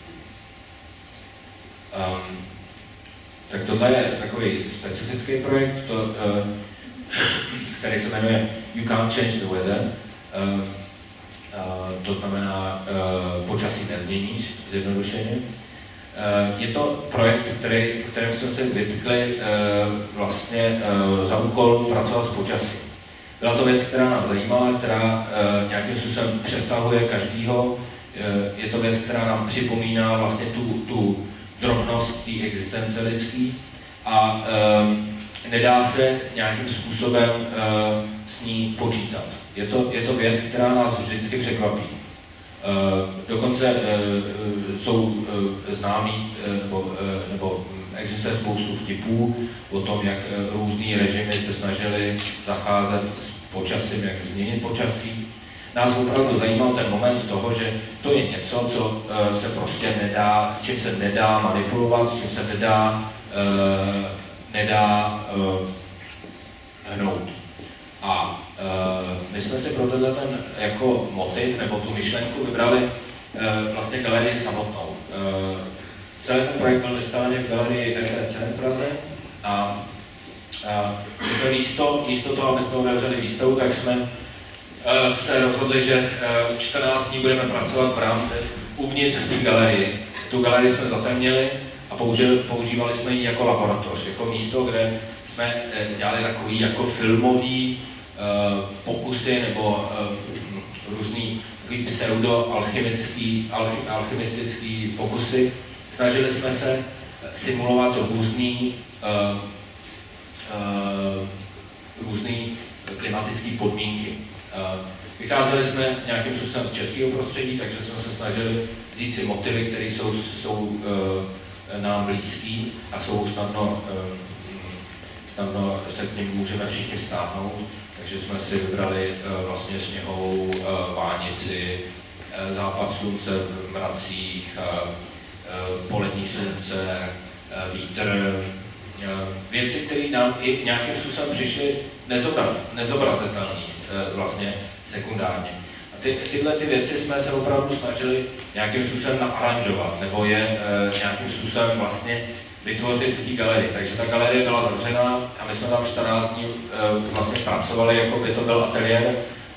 Um, tak tohle je takový specifický projekt, to, uh, který se jmenuje You Can't Change the Weather. Uh, uh, to znamená, uh, počasí nezměníš, zjednodušeně. Uh, je to projekt, který, v kterém jsme si vytkli uh, vlastně uh, za úkol pracovat s počasím. Byla to věc, která nás zajímala, která uh, nějakým způsobem přesahuje každýho. Uh, je to věc, která nám připomíná vlastně tu, tu drobnost té existence lidský a um, nedá se nějakým způsobem uh, s ní počítat. Je to, je to věc, která nás vždycky překvapí. Uh, dokonce uh, jsou uh, známí, uh, nebo, uh, nebo existuje spoustu vtipů o tom, jak uh, různý režimy se snažili zacházet s počasím, jak změnit počasí. Nás opravdu zajímal ten moment toho, že to je něco, co uh, se prostě nedá, s čím se nedá manipulovat, s čím se nedá, uh, nedá uh, hnout. A uh, my jsme si pro tenhle ten jako motiv nebo tu myšlenku vybrali uh, vlastně galerii samotnou. Uh, celý ten projekt byl vystavený v galerii R T C v Praze a uh, jsme místo, místo toho, aby jsme otevřeli výstavu, tak jsme uh, se rozhodli, že uh, čtrnáct dní budeme pracovat v rámci uvnitř té galerii. Tu galerii jsme zatemnili a použili, používali jsme ji jako laboratoř, jako místo, kde jsme uh, dělali takový jako filmový uh, pokusy nebo uh, různý pseudo-alchemický, alchy, alchemistický pokusy. Snažili jsme se simulovat různý, uh, uh, různý klimatické podmínky. Uh, vycházeli jsme nějakým způsobem z českého prostředí, takže jsme se snažili vzít si motivy, které jsou, jsou uh, nám blízký a jsou snadno, uh, snadno se k nim můžeme všichni stáhnout. Takže jsme si vybrali uh, vlastně sněhovou uh, vánici, uh, západ slunce v mracích, uh, polední slunce, vítr, věci, které nám i nějakým způsobem přišly nezobrazitelné, vlastně sekundárně. A ty, tyhle ty věci jsme se opravdu snažili nějakým způsobem naaranžovat, nebo je nějakým způsobem vlastně vytvořit v té galerii. Takže ta galerie byla zavřená a my jsme tam čtrnáct dní vlastně pracovali, jako by to byl ateliér,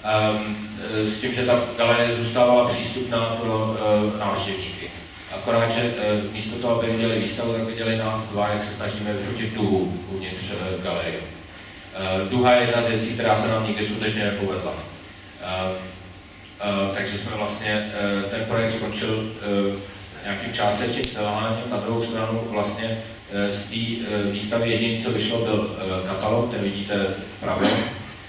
s tím, že ta galerie zůstávala přístupná pro návštěvníky. Akorát, že e, místo toho, aby viděli výstavu, tak viděli nás dva, jak se snažíme vyfotit duhu uvnitř e, galerie. E, duha je jedna z věcí, která se nám nikdy skutečně nepovedla. E, e, takže jsme vlastně, e, ten projekt skončil e, nějakým částečným selháním. Na druhou stranu vlastně e, z té e, výstavy jediný, co vyšlo, byl e, katalog, který vidíte vpravo. E,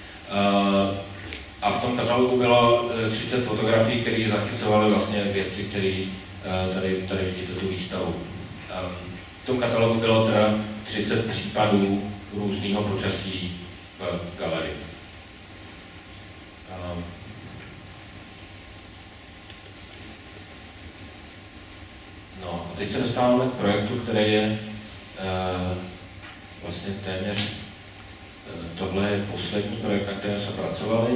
a v tom katalogu bylo e, třicet fotografií, které zachycovaly vlastně věci, které Tady, tady vidíte tu výstavu. V tom katalogu bylo teda třicet případů různého počasí v galerii. No a teď se dostáváme k projektu, který je vlastně téměř, tohle je poslední projekt, na kterém jsme pracovali.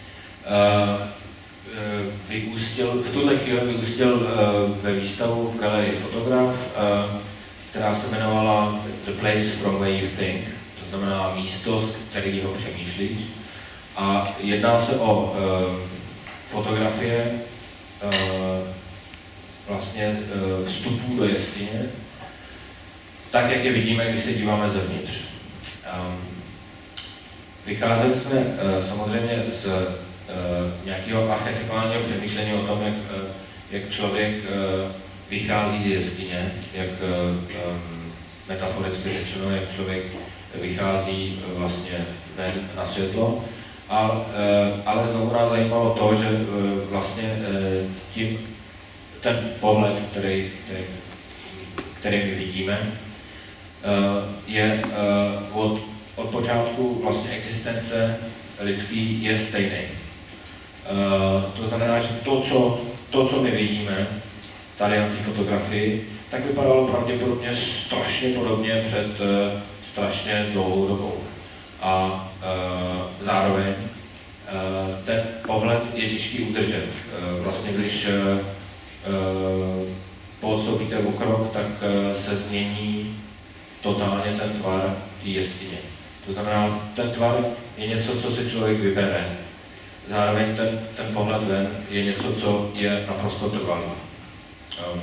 Vyústil, v tuhle chvíli vyústil uh, ve výstavu v galerii Fotograf, uh, která se jmenovala The Place from Where You Think, to znamená místo, z kterého přemýšlíš. A jedná se o uh, fotografie uh, vlastně uh, vstupů do jeskyně, tak, jak je vidíme, když se díváme zevnitř. Um, vycházeli jsme uh, samozřejmě z Uh, nějakého archetypálního přemýšlení o tom, jak, uh, jak člověk uh, vychází z jeskyně, jak uh, um, metaforicky řečeno, jak člověk vychází uh, vlastně ven na světlo. A, uh, ale znovu nás zajímalo to, že uh, vlastně uh, tím ten pohled, který, který, který my vidíme, uh, je uh, od, od počátku vlastně existence lidský je stejný. Uh, to znamená, že to co, to, co my vidíme tady na té fotografii, tak vypadalo pravděpodobně strašně podobně před uh, strašně dlouhou dobou. A uh, zároveň uh, ten pohled je těžký udržet. Uh, vlastně, když uh, podstoupíte o krok, tak se změní totálně ten tvar té jeskyně. To znamená, ten tvar je něco, co si člověk vybere. Zároveň ten, ten pohled ven je něco, co je naprosto trvalý. Um.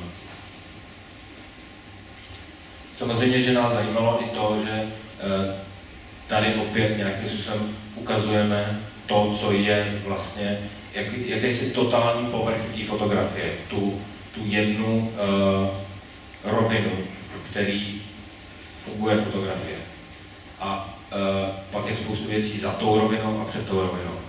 Samozřejmě, že nás zajímalo i to, že uh, tady opět nějakým způsobem ukazujeme to, co je vlastně, jak, jakýsi totální povrch té fotografie, tu, tu jednu uh, rovinu, který funguje fotografie. A uh, pak je spoustu věcí za tou rovinou a před tou rovinou.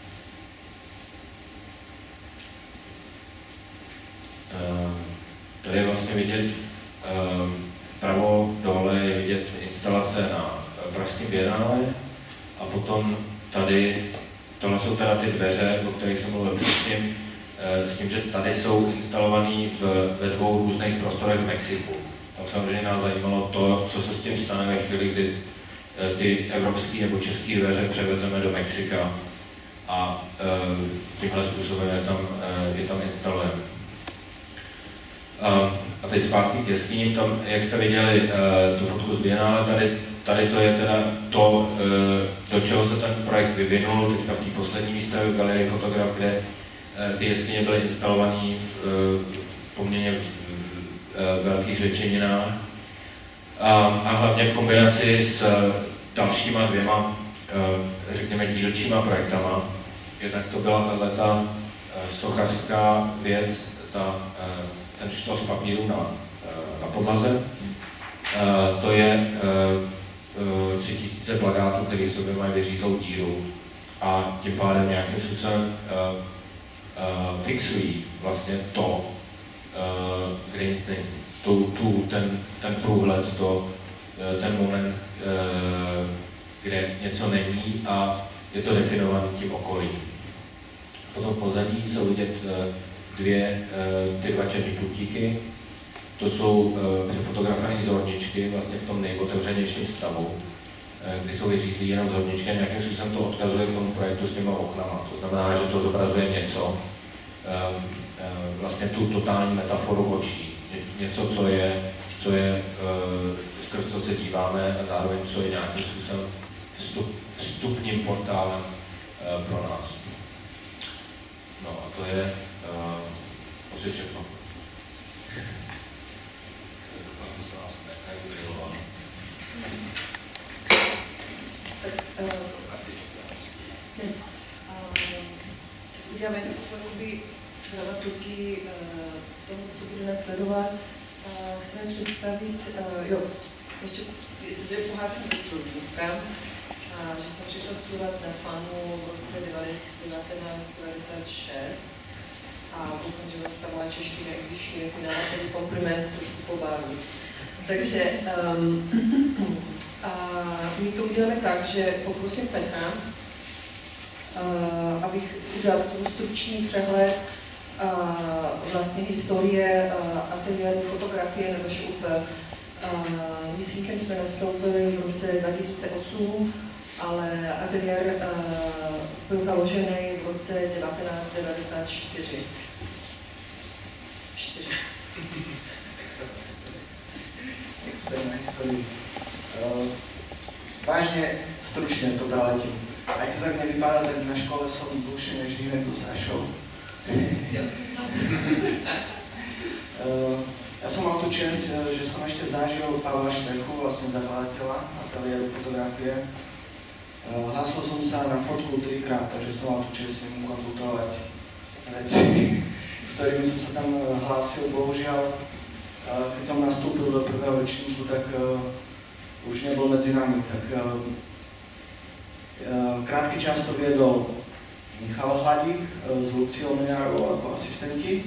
Uh, tady je vlastně vidět, uh, vpravo dole je vidět instalace na pražském bienále a potom tady, tohle jsou teda ty dveře, o kterých jsem mluvil předtím, uh, s tím, že tady jsou instalovaný v, ve dvou různých prostorech v Mexiku. Tam samozřejmě nás zajímalo to, co se s tím stane ve chvíli, kdy uh, ty evropské nebo české dveře převezeme do Mexika a uh, tímhle způsobem je tam, uh, je tam instalujeme. A teď zpátky k jeskyním, tam, jak jste viděli uh, tu fotku z bienále, tady, tady to je teda to, uh, do čeho se ten projekt vyvinul, teďka v té poslední výstavě v galerii Fotograf, kde uh, ty jeskyně byly instalované v uh, poměrně v, uh, velkých zvětšeninách. Um, a hlavně v kombinaci s uh, dalšíma dvěma, uh, řekněme, dílčíma projektama. Jednak to byla tato uh, sochařská věc, ta uh, ten štos papíru na, na podlaze. To je tři tisíce plakátů, které sobě mají vyřízlou díru a tím pádem nějakým způsobem fixují vlastně to, kde nic není. Tu, tu, ten, ten průhled, to, ten moment, kde něco není a je to definované tím okolím. Potom v pozadí jsou vidět dvě, ty dva černé prutíky. To jsou přefotografované zorničky vlastně v tom nejotevřenějším stavu, kdy jsou vyřízlí jenom zorničky a nějakým způsobem to odkazuje k tomu projektu s těma oknama. To znamená, že to zobrazuje něco, vlastně tu totální metaforu očí. Něco, co je, co je skrz co se díváme a zároveň co je nějakým způsobem vstup, vstupním portálem pro nás. No a to je Uh, asi všechno. Tak uděláme takovou dramaturgii toho, co bude následovat. Chceme představit, jo, ještě, jestliže pocházím ze Slovenska, že jsem přišla studovat na FAMu v roce devatenáct devadesát šest. A doufám, že vás tam má čeština, i když je finále tedy kompliment trošku pobaví. Takže um, a my to uděláme tak, že poprosím Petra, uh, abych udělal takovou stručný přehled uh, vlastně historie uh, ateliéru fotografie na ŠUP. Uh, Myslíkem jsme nastoupili v roce dva tisíce osm, ale ateliér uh, byl založený v roce devatenáct devadesát čtyři. čtyři. Expert na historii. Uh, vážně, stručně to preletím. Aj to tak nevypadá, tak na škole som dlhšie než iné tu s Ašou. uh, ja som mal tu čest, že som ešte zažil Pavla Štechu, vlastne zakladateľa ateliéru fotografie. Hlásil som sa na fotku trikrát, takže som mal tu čest s ním konzultovať veci, s ktorými som sa tam hlásil. Bohužiaľ, keď som nastúpil do prvého ročníku, tak už nebol medzi nami. Tak krátky čas to viedol Michal Hladík s Luciou Mňárovou ako asistenti.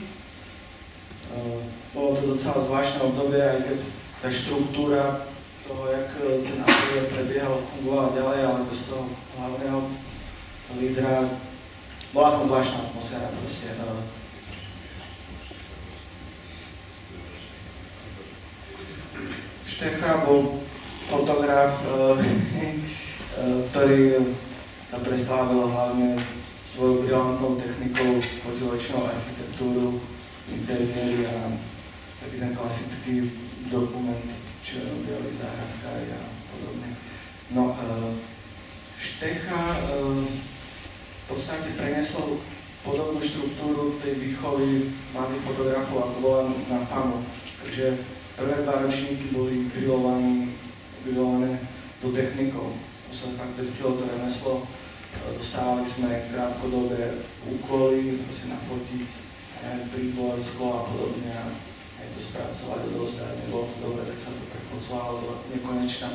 Bolo to docela zvláštne obdobie, aj keď tá štruktúra toho, jak ten ateliér prebiehal, fungoval ďalej, ale bez toho hlavného lídra bola tam zvláštna atmosféra proste. Štecha bol fotograf, ktorý sa preslávil hlavne svojou brilantnou technikou, fotil väčšinou architektúru, interiéry a taký ten klasický dokument, černo-bielý záhradkári a podobne. No, Štecha v podstate prenesol podobnú štruktúru tej výchovy mladých fotografov, ako bola na FAMu. Takže prvé dva ročníky boli grilované tou technikou. To sa fakt drtilo to remeslo. Dostávali sme krátkodobé úkoly, si nafotiť príbor, sklo a podobne a aj to spracovať a dozdať. Nebolo to dobre, tak sa to prekocovalo do nekonečna.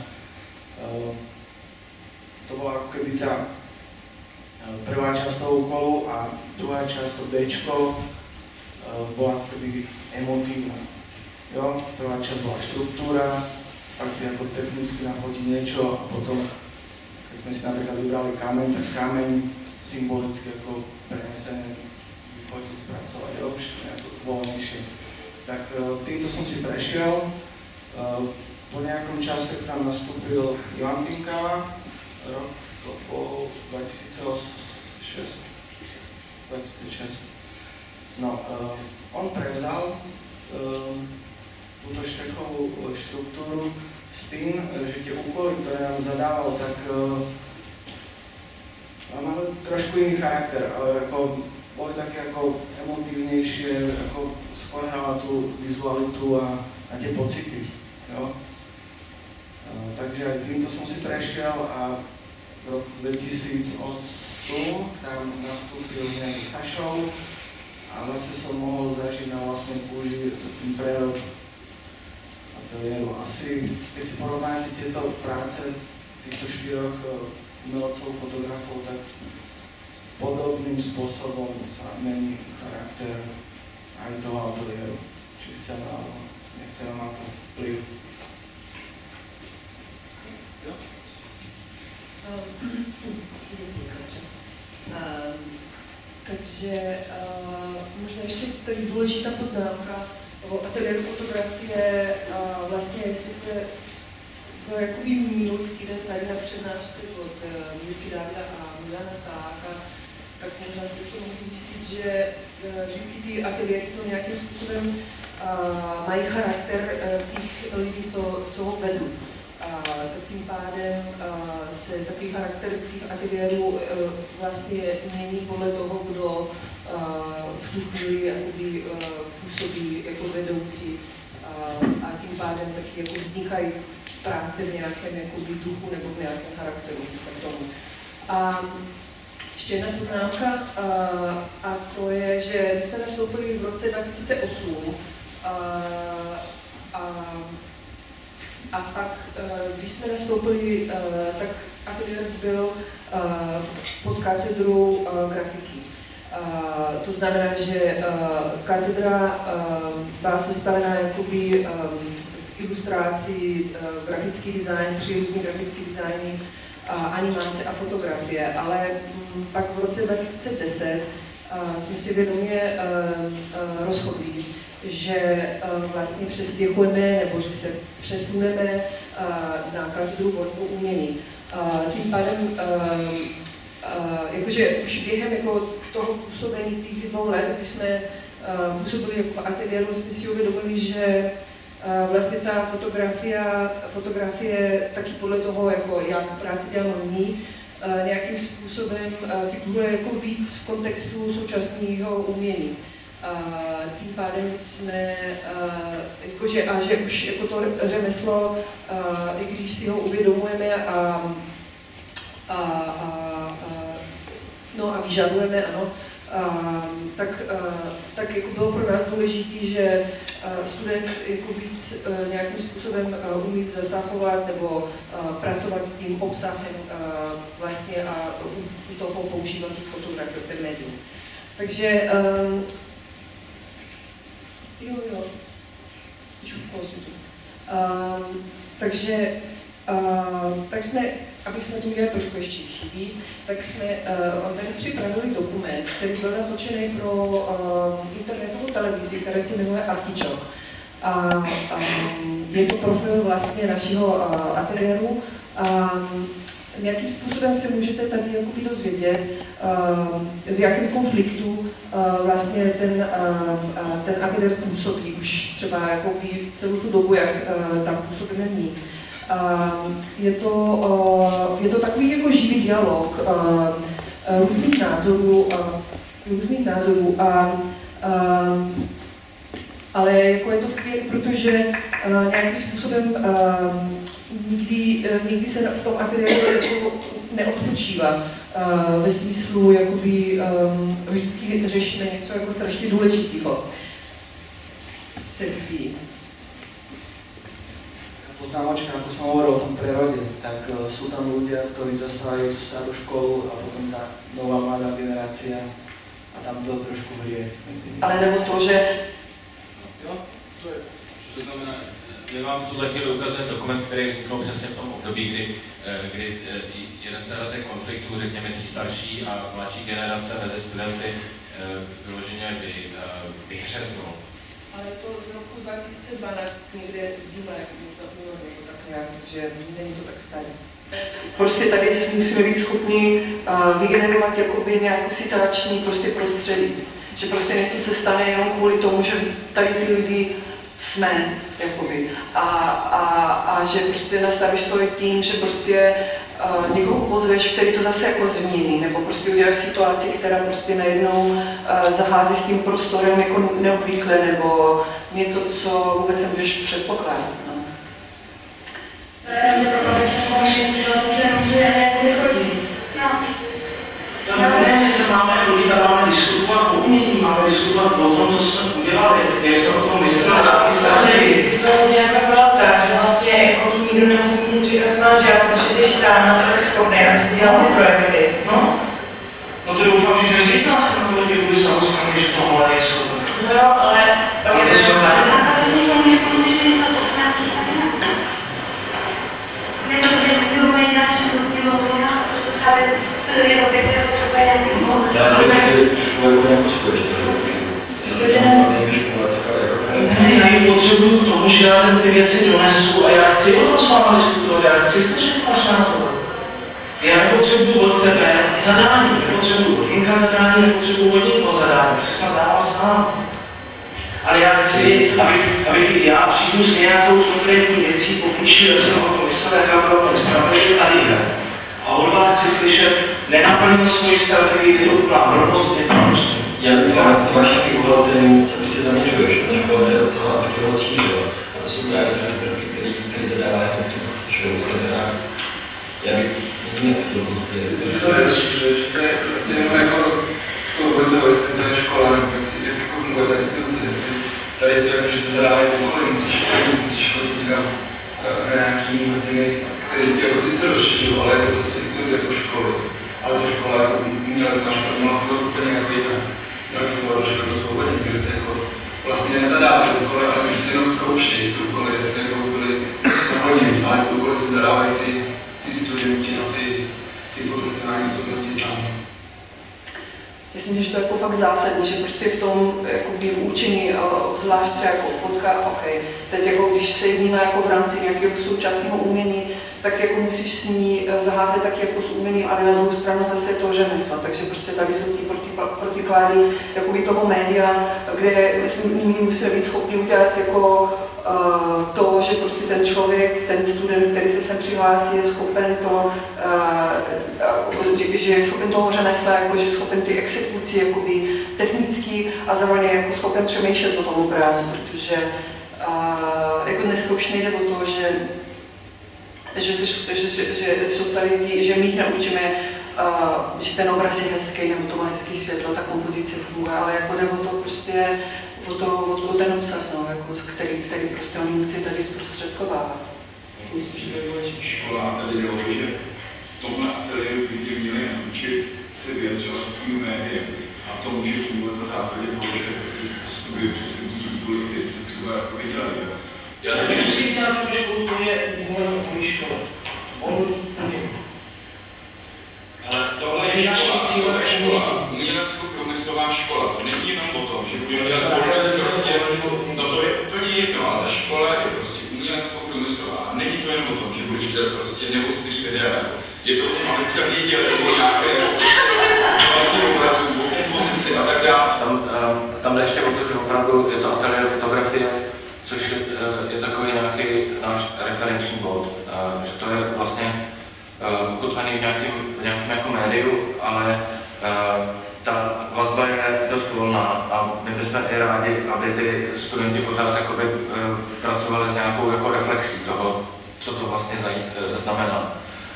To bola ako keby tá prvá časť toho úkolu a druhá časť, to Bčko, bola ako keby emotívna. Jo, prvá časť bola štruktúra, fakt ako technicky nafotiť niečo a potom, keď sme si napríklad vybrali kameň, tak kameň symbolicky ako prenesené vyfotiť, spracovať, jo, už nejako voľnejšie. Tak týmto som si prešiel. Po nejakom čase tam nastúpil Ivan Timkava, rok to bol dvetisícšesť. No, uh, on prevzal uh, túto Štechovú štruktúru s tým, že tie úkoly, ktoré nám zadával, tak uh, mali trošku iný charakter, ale ako, boli také ako emotívnejšie, ako skôr hrala tú vizualitu a, a tie pocity. Jo? Uh, takže aj týmto som si prešiel a v roku dvetisícosem tam nastúpil nejaký Sašov a zase som mohol zažiť na vlastnej kúži ten prerod ateliéru. Asi, keď si porovnáte tieto práce týchto štyroch umelcov, fotografov, tak podobným spôsobom sa mení charakter aj toho ateliéru. Či chceme alebo nechceme na to vplyv. Jo? Um, um, takže uh, možná ještě tady důležitá poznámka o ateliéru fotografie. Uh, vlastně, jestli jste byl jakoby minulý týden tady na přednášce od uh, Jirky Dávida a Milana Sáka, tak možná jste si mohli zjistit, že uh, vždycky ty ateliéry jsou nějakým způsobem uh, mají charakter uh, těch lidí, co, co ho vedou. A tak tím pádem a, se takový charakter těch ateliérů uh, vlastně mění podle toho, kdo uh, v tu chvíli jakoby, uh, působí jako vedoucí uh, a tím pádem taky jako vznikají práce v nějakém jakoby, duchu nebo v nějakém charakteru. Tak tomu. A ještě jedna poznámka uh, a to je, že my jsme nastoupili v roce dva tisíce osm uh, a A pak, když jsme nastoupili, tak ateliér byl pod katedrou grafiky. To znamená, že katedra byla sestavená jakoby z ilustrací, grafický design, tři různý grafický designy, animace a fotografie. Ale pak v roce dva tisíce deset jsme si vědomě rozhodli, že vlastně přestěhujeme nebo že se přesuneme na katedru volného umění. Tím pádem, jakože už během jako toho působení těch dvou let, když jsme působili jako v ateliéru, jsme si uvědomili, že vlastně ta fotografie, fotografie taky podle toho, jako jak práci dělám nyní, nějakým způsobem figuruje jako víc v kontextu současného umění. Uh, tím pádem jsme, uh, jakože, a že už jako to řemeslo, uh, i když si ho uvědomujeme a, a, a, a, no a vyžadujeme, ano, uh, tak, uh, tak jako bylo pro nás důležité, že uh, student jako víc uh, nějakým způsobem uh, umí zasahovat nebo uh, pracovat s tím obsahem uh, vlastně a u, u toho používat tu fotografii, ten médium. Takže um, Jo, jo. Um, takže uh, tak jsme, abych jsme to udělali trošku ještě živý, tak jsme uh, tady připravili dokument, který byl natočený pro uh, internetovou televizi, který se jmenuje Artičok. A um, je to profil vlastně našeho uh, ateliéru. Um, Nějakým způsobem se můžete tady jakoby dozvědět, uh, v jakém konfliktu vlastně ten, ten ateliér působí už třeba jakoby celou tu dobu, jak tam působíme my. Je to, je to takový jako živý dialog různých názorů, různých názorů a, ale jako je to skvělé, protože nějakým způsobem nikdy, nikdy se v tom ateliéru jako neodpočívá. Uh, ve smyslu, jakoby um, vždycky řešíme něco jako strašně důležitého. Selfie. Poznámočka, ako som hovoril o tom prerode, tak uh, sú tam ľudia, ktorí zastávajú tú starú školu a potom tá nová mladá generácia a tam to trošku hrie medzi nimi. Ale nebo to, že... Jo, to je... To znamená, my vám v tuhle chvíli ukazujeme dokument, který vznikl přesně v tom období, kdy, kdy jeden z těch konfliktů, řekněme, tý starší a mladší generace mezi studenty vyloženě vy, vyhřeznul. Ale to z roku dva tisíce dvanáct někde zima, jak to bylo, tak nějak, že není to tak staré. Prostě tady musíme být schopni uh, vygenerovat jakoby nějakou situační prostě prostředí. Že prostě něco se stane jenom kvůli tomu, že tady ty lidi jsme, jakoby. A, a, a že prostě nastavíš to i tím, že prostě uh, někoho pozveš, který to zase jako změní, nebo prostě uděláš situaci, která prostě najednou uh, zahází s tím prostorem jako neobvykle, nebo něco, co vůbec nemůžeš předpokládat. No. Ne, se máme chodit a máme diskutovat o umění, máme diskutovat o tom, co jsme udělali, jak jsme o tom mysleli, jaký strategii. Ty jsi to nějaká pravda, že vlastně jako tu nikdo nemusí nic říkat spát žád, protože jsi sám na to schopný, aby jsi dělal ty projekty. No, no to doufám, že každý z nás se na to lidi bude samostatný, že tohle je schopný. No jo, ale... Ale to jsou tady. A vy si nikdo nepovíte, že něco odchází a jinak. Nebo to je takovou jinak, že to nebo jinak, třeba se do něho zjekne, to třeba nějaký mohl. Já tady trošku jako nepotřebuji ještě Ne, já ji potřebuju k tomu, že já ty věci donesu a já chci o tom s váma diskutovat, já chci slyšet váš názor. Já nepotřebuju od tebe zadání, nepotřebuju od Jinka zadání, nepotřebuju od někoho zadání, protože jsem dával sám. Ale já chci, abych, abych já přijdu s nějakou konkrétní věcí, popíšu, jak jsem o tom myslel, jaká byla moje strategie tady je. A od vás chci slyšet, nenaplnil svoji strategii, je to úplná blbost, je to prostě. Já bych rád ty vaše figury, kterým se prostě zaměřuješ, ta škola je od toho, aby to rozšířila. A to jsou právě prvky, které zadávají, které se slyšují, teda já bych jinak chtěl prostě. Jestli to rozšířuješ, to je prostě jenom jako souboru, jestli to je škola, nebo jestli jako funguje ta instituce, jestli tady to jako, že se zadávají pokoly, musíš chodit, musíš chodit někam na nějaký hodiny, které tě jako sice rozšířují, ale je to prostě institut jako školy. Ale ta škola jako umělec na školu měla to úplně jako jinak. Jak to bylo trošku jako svobodně, kde se jako vlastně nezadávají úkoly, ale když se jenom zkoušejí ty úkoly, jestli jako byly svobodnění, ale ty úkoly se zadávají ty, ty studenti na ty, ty potenciální osobnosti sami. Myslím, že to je jako fakt zásadní, že prostě v tom jakoby v učení, zvlášť třeba jako fotka, ok, teď jako když se jedná jako v rámci nějakého současného umění, tak jako musíš s ní zaházet taky jako s uměním, ale na druhou stranu zase to řemesla, takže prostě tady jsou ty proti, protiklády jakoby toho média, kde my musíme být schopni udělat jako uh, to, že prostě ten člověk, ten student, který se sem přihlásí, je schopen to, uh, že je schopen toho řemesla, jako, že je schopen ty exekuci jakoby technicky a zároveň je jako schopen přemýšlet o tom obrazu, protože uh, jako dneska už nejde o to, že Že, že, že, že jsou tady ty, že my jich naučíme, uh, že ten obraz je hezký, nebo to má hezký světlo, ta kompozice funguje, ale jako jde o to prostě, o, to, o, o ten obsah, no, jako, který, který prostě oni musí tady zprostředkovávat. Si myslím, že to je důležité. Škola tady dělají, že v tomhle ateliéru by tě měli naučit se vyjadřovat k tím médiím. A to může fungovat na základě toho, že prostě to studuje přesně kvůli věci, třeba jako vydělají. Já teď musím na to, že to je uvolení mojí školy. Ale tohle je škola, to je škola, umělecko-průmyslová škola. To není jenom o tom, že budeme dělat prostě, no to je úplně jedno, ale ta škola je prostě umělecko-průmyslová. A není to jenom o tom, že budeš dělat prostě neostrý videa. Je to o tom, aby třeba věděl, nebo nějaké velký obrazů, o kompozici a tak dále. opravdu, je to ateliér fotografie, což je, je takový nějaký náš referenční bod, že to je vlastně ukotvený v nějakém, v nějakém jako médiu, ale ta vazba je dost volná a my bychom i rádi, aby ty studenti pořád jakoby, pracovali s nějakou jako reflexí toho, co to vlastně znamená.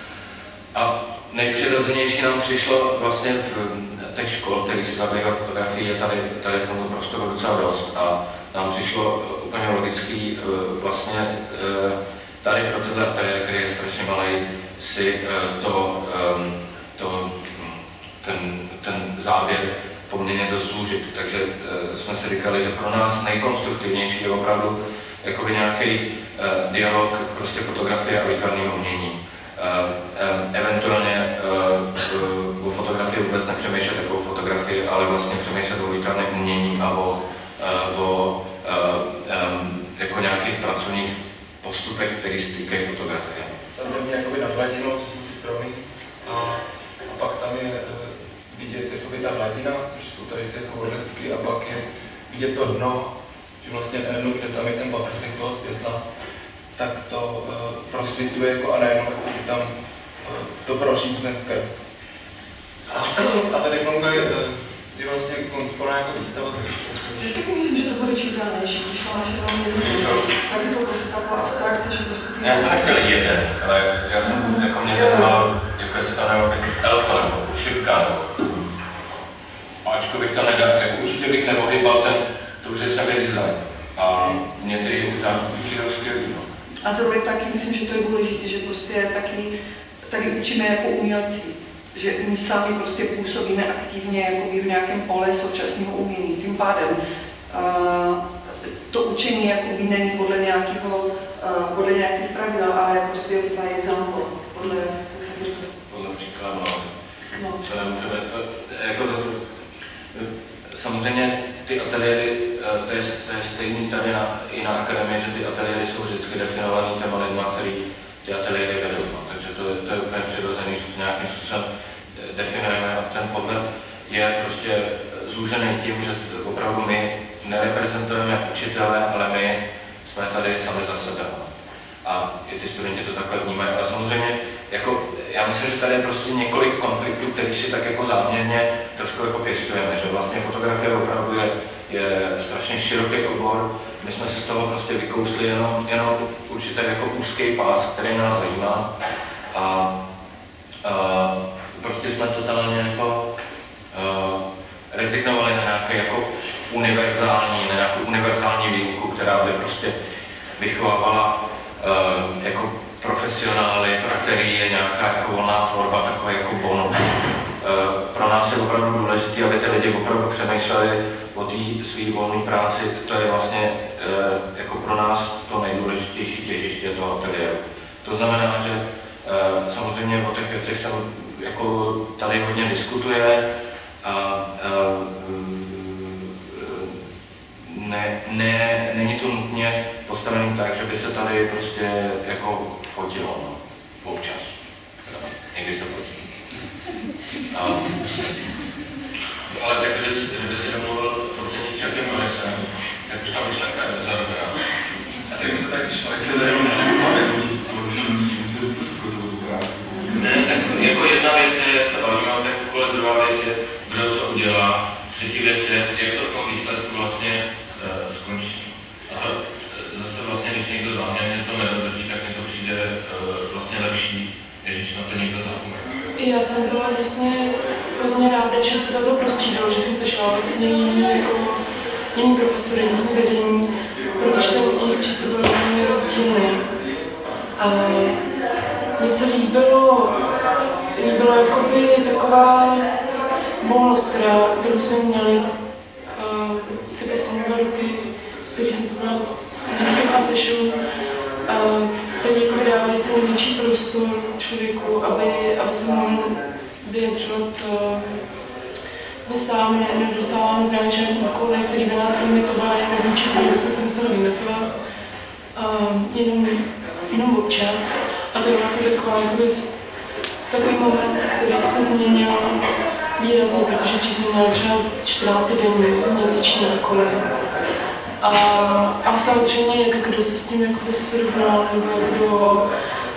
A nejpřirozenější nám přišlo vlastně v těch škol, který se zabývá fotografií, je tady, tady v tomto prostoru docela dost a nám přišlo úplně logický vlastně tady pro tenhle ateliér, který je strašně malý, si to, to, ten, ten závěr poměrně dost zúžit. Takže jsme si říkali, že pro nás nejkonstruktivnější je opravdu jakoby nějaký dialog prostě fotografie a výtvarného umění. Eventuálně o fotografii vůbec nepřemýšlet jako o fotografii, ale vlastně přemýšlet o výtvarném umění a o, o jako nějakých pracovních postupech, které se týkají fotografie. Ta země jakoby na hladinou, co jsou ty stromy, a, a pak tam je vidět jakoby ta hladina, což jsou tady ty koordesky, a pak je vidět to dno, že vlastně najednou, kde tam je ten paprsek toho světla, tak to uh, prosvěcuje jako a najednou jakoby tam uh, to prořízne skrz. A, a ta technologie je, je vlastně konspirovaná jako výstava. Já si taky myslím, že to bude čitelnější, když máš jenom jednu, tak je to prostě taková abstrakce, že prostě... Já jsem nechtěl jeden, ale já jsem, jako mě zajímalo, jako jestli to nebo být elko nebo šipka, nebo... Ačko bych to nedal, jako určitě bych neohybal ten, to už je třeba design. A mě ty zážitky přijde skvělý. A zároveň taky myslím, že to je důležité, že prostě taky, taky učíme jako umělci, že my sami prostě působíme aktivně jakoby v nějakém pole současného umění. Tím pádem uh, to učení jakoby není podle nějakého, uh, podle nějakých pravidel, ale prostě by example, podle, jak se to říká? Podle příkladu, no. To nemůžeme, jako zase, samozřejmě ty ateliéry, to je, to je stejný tady na, i na akademii, že ty ateliéry jsou vždycky definovaný těma lidma, který ty ateliéry vedou. No. Takže to, to je úplně přirozený, že to nějakým způsobem definujeme a ten pohled je prostě zúžený tím, že opravdu my nereprezentujeme učitele, ale my jsme tady sami za sebe. A i ty studenti to takhle vnímají, ale samozřejmě jako, já myslím, že tady je prostě několik konfliktů, který si tak jako záměrně trošku jako pěstujeme, že vlastně fotografie opravdu je, je strašně široký obor, my jsme si z toho prostě vykousli jenom, jenom určitý jako úzký pás, který nás zajímá a, a prostě jsme totálně jako a, rezignovali na nějaké jako univerzální, na nějakou univerzální výuku, která by prostě vychovávala uh, jako profesionály, pro který je nějaká jako volná tvorba, takový jako bonus. Uh, pro nás je opravdu důležité, aby ty lidi opravdu přemýšleli o té své volné práci. To je vlastně uh, jako pro nás to nejdůležitější těžiště toho ateliéru. To znamená, že uh, samozřejmě o těch věcech se jako tady hodně diskutuje a uh, Ne, ne, není to nutně postavený tak, že by se tady prostě jako fotilo, no, občas. Někdy se fotí. A, ale tak, kdyby, kdyby si domluvil focení s nějakým Morisem, tak už ta myšlenka je zarobená. A tak mi to tak vyšlo, jak se zajímá, ne, tak jako jedna věc je, tak kolem druhá věc je, kdo co udělá. Třetí věc je, jak to v tom výsledku vlastně skončí. A to zase vlastně, když někdo záměrně to nedodrží, tak mi to přijde uh, vlastně lepší, než když na to někdo zapomene. Já jsem byla vlastně hodně ráda, že se to prostřídalo, že jsem sešla vlastně jiný, jako, jiný profesory, jiný vedení, protože ten jejich přístup byl velmi rozdílný. A mně se líbilo, líbilo jakoby taková volnost, která, kterou jsme měli. Ty poslední roky, který jsem tu byla s nějakým a sešel, který jako dávají co největší prostor člověku, aby, aby se mohl vyjadřovat my sám, ne, nedostáváme právě žádný úkoly, který by nás limitovaly, nebo učitelé, kde jsme se museli vymezovat jenom, jenom občas. A to je vlastně taková, jakoby, takový moment, který se změnil výrazně, protože či jsme měli třeba čtrnáct denní měsíční úkoly. A, a samozřejmě, jak kdo se s tím jakoby srovná, nebo kdo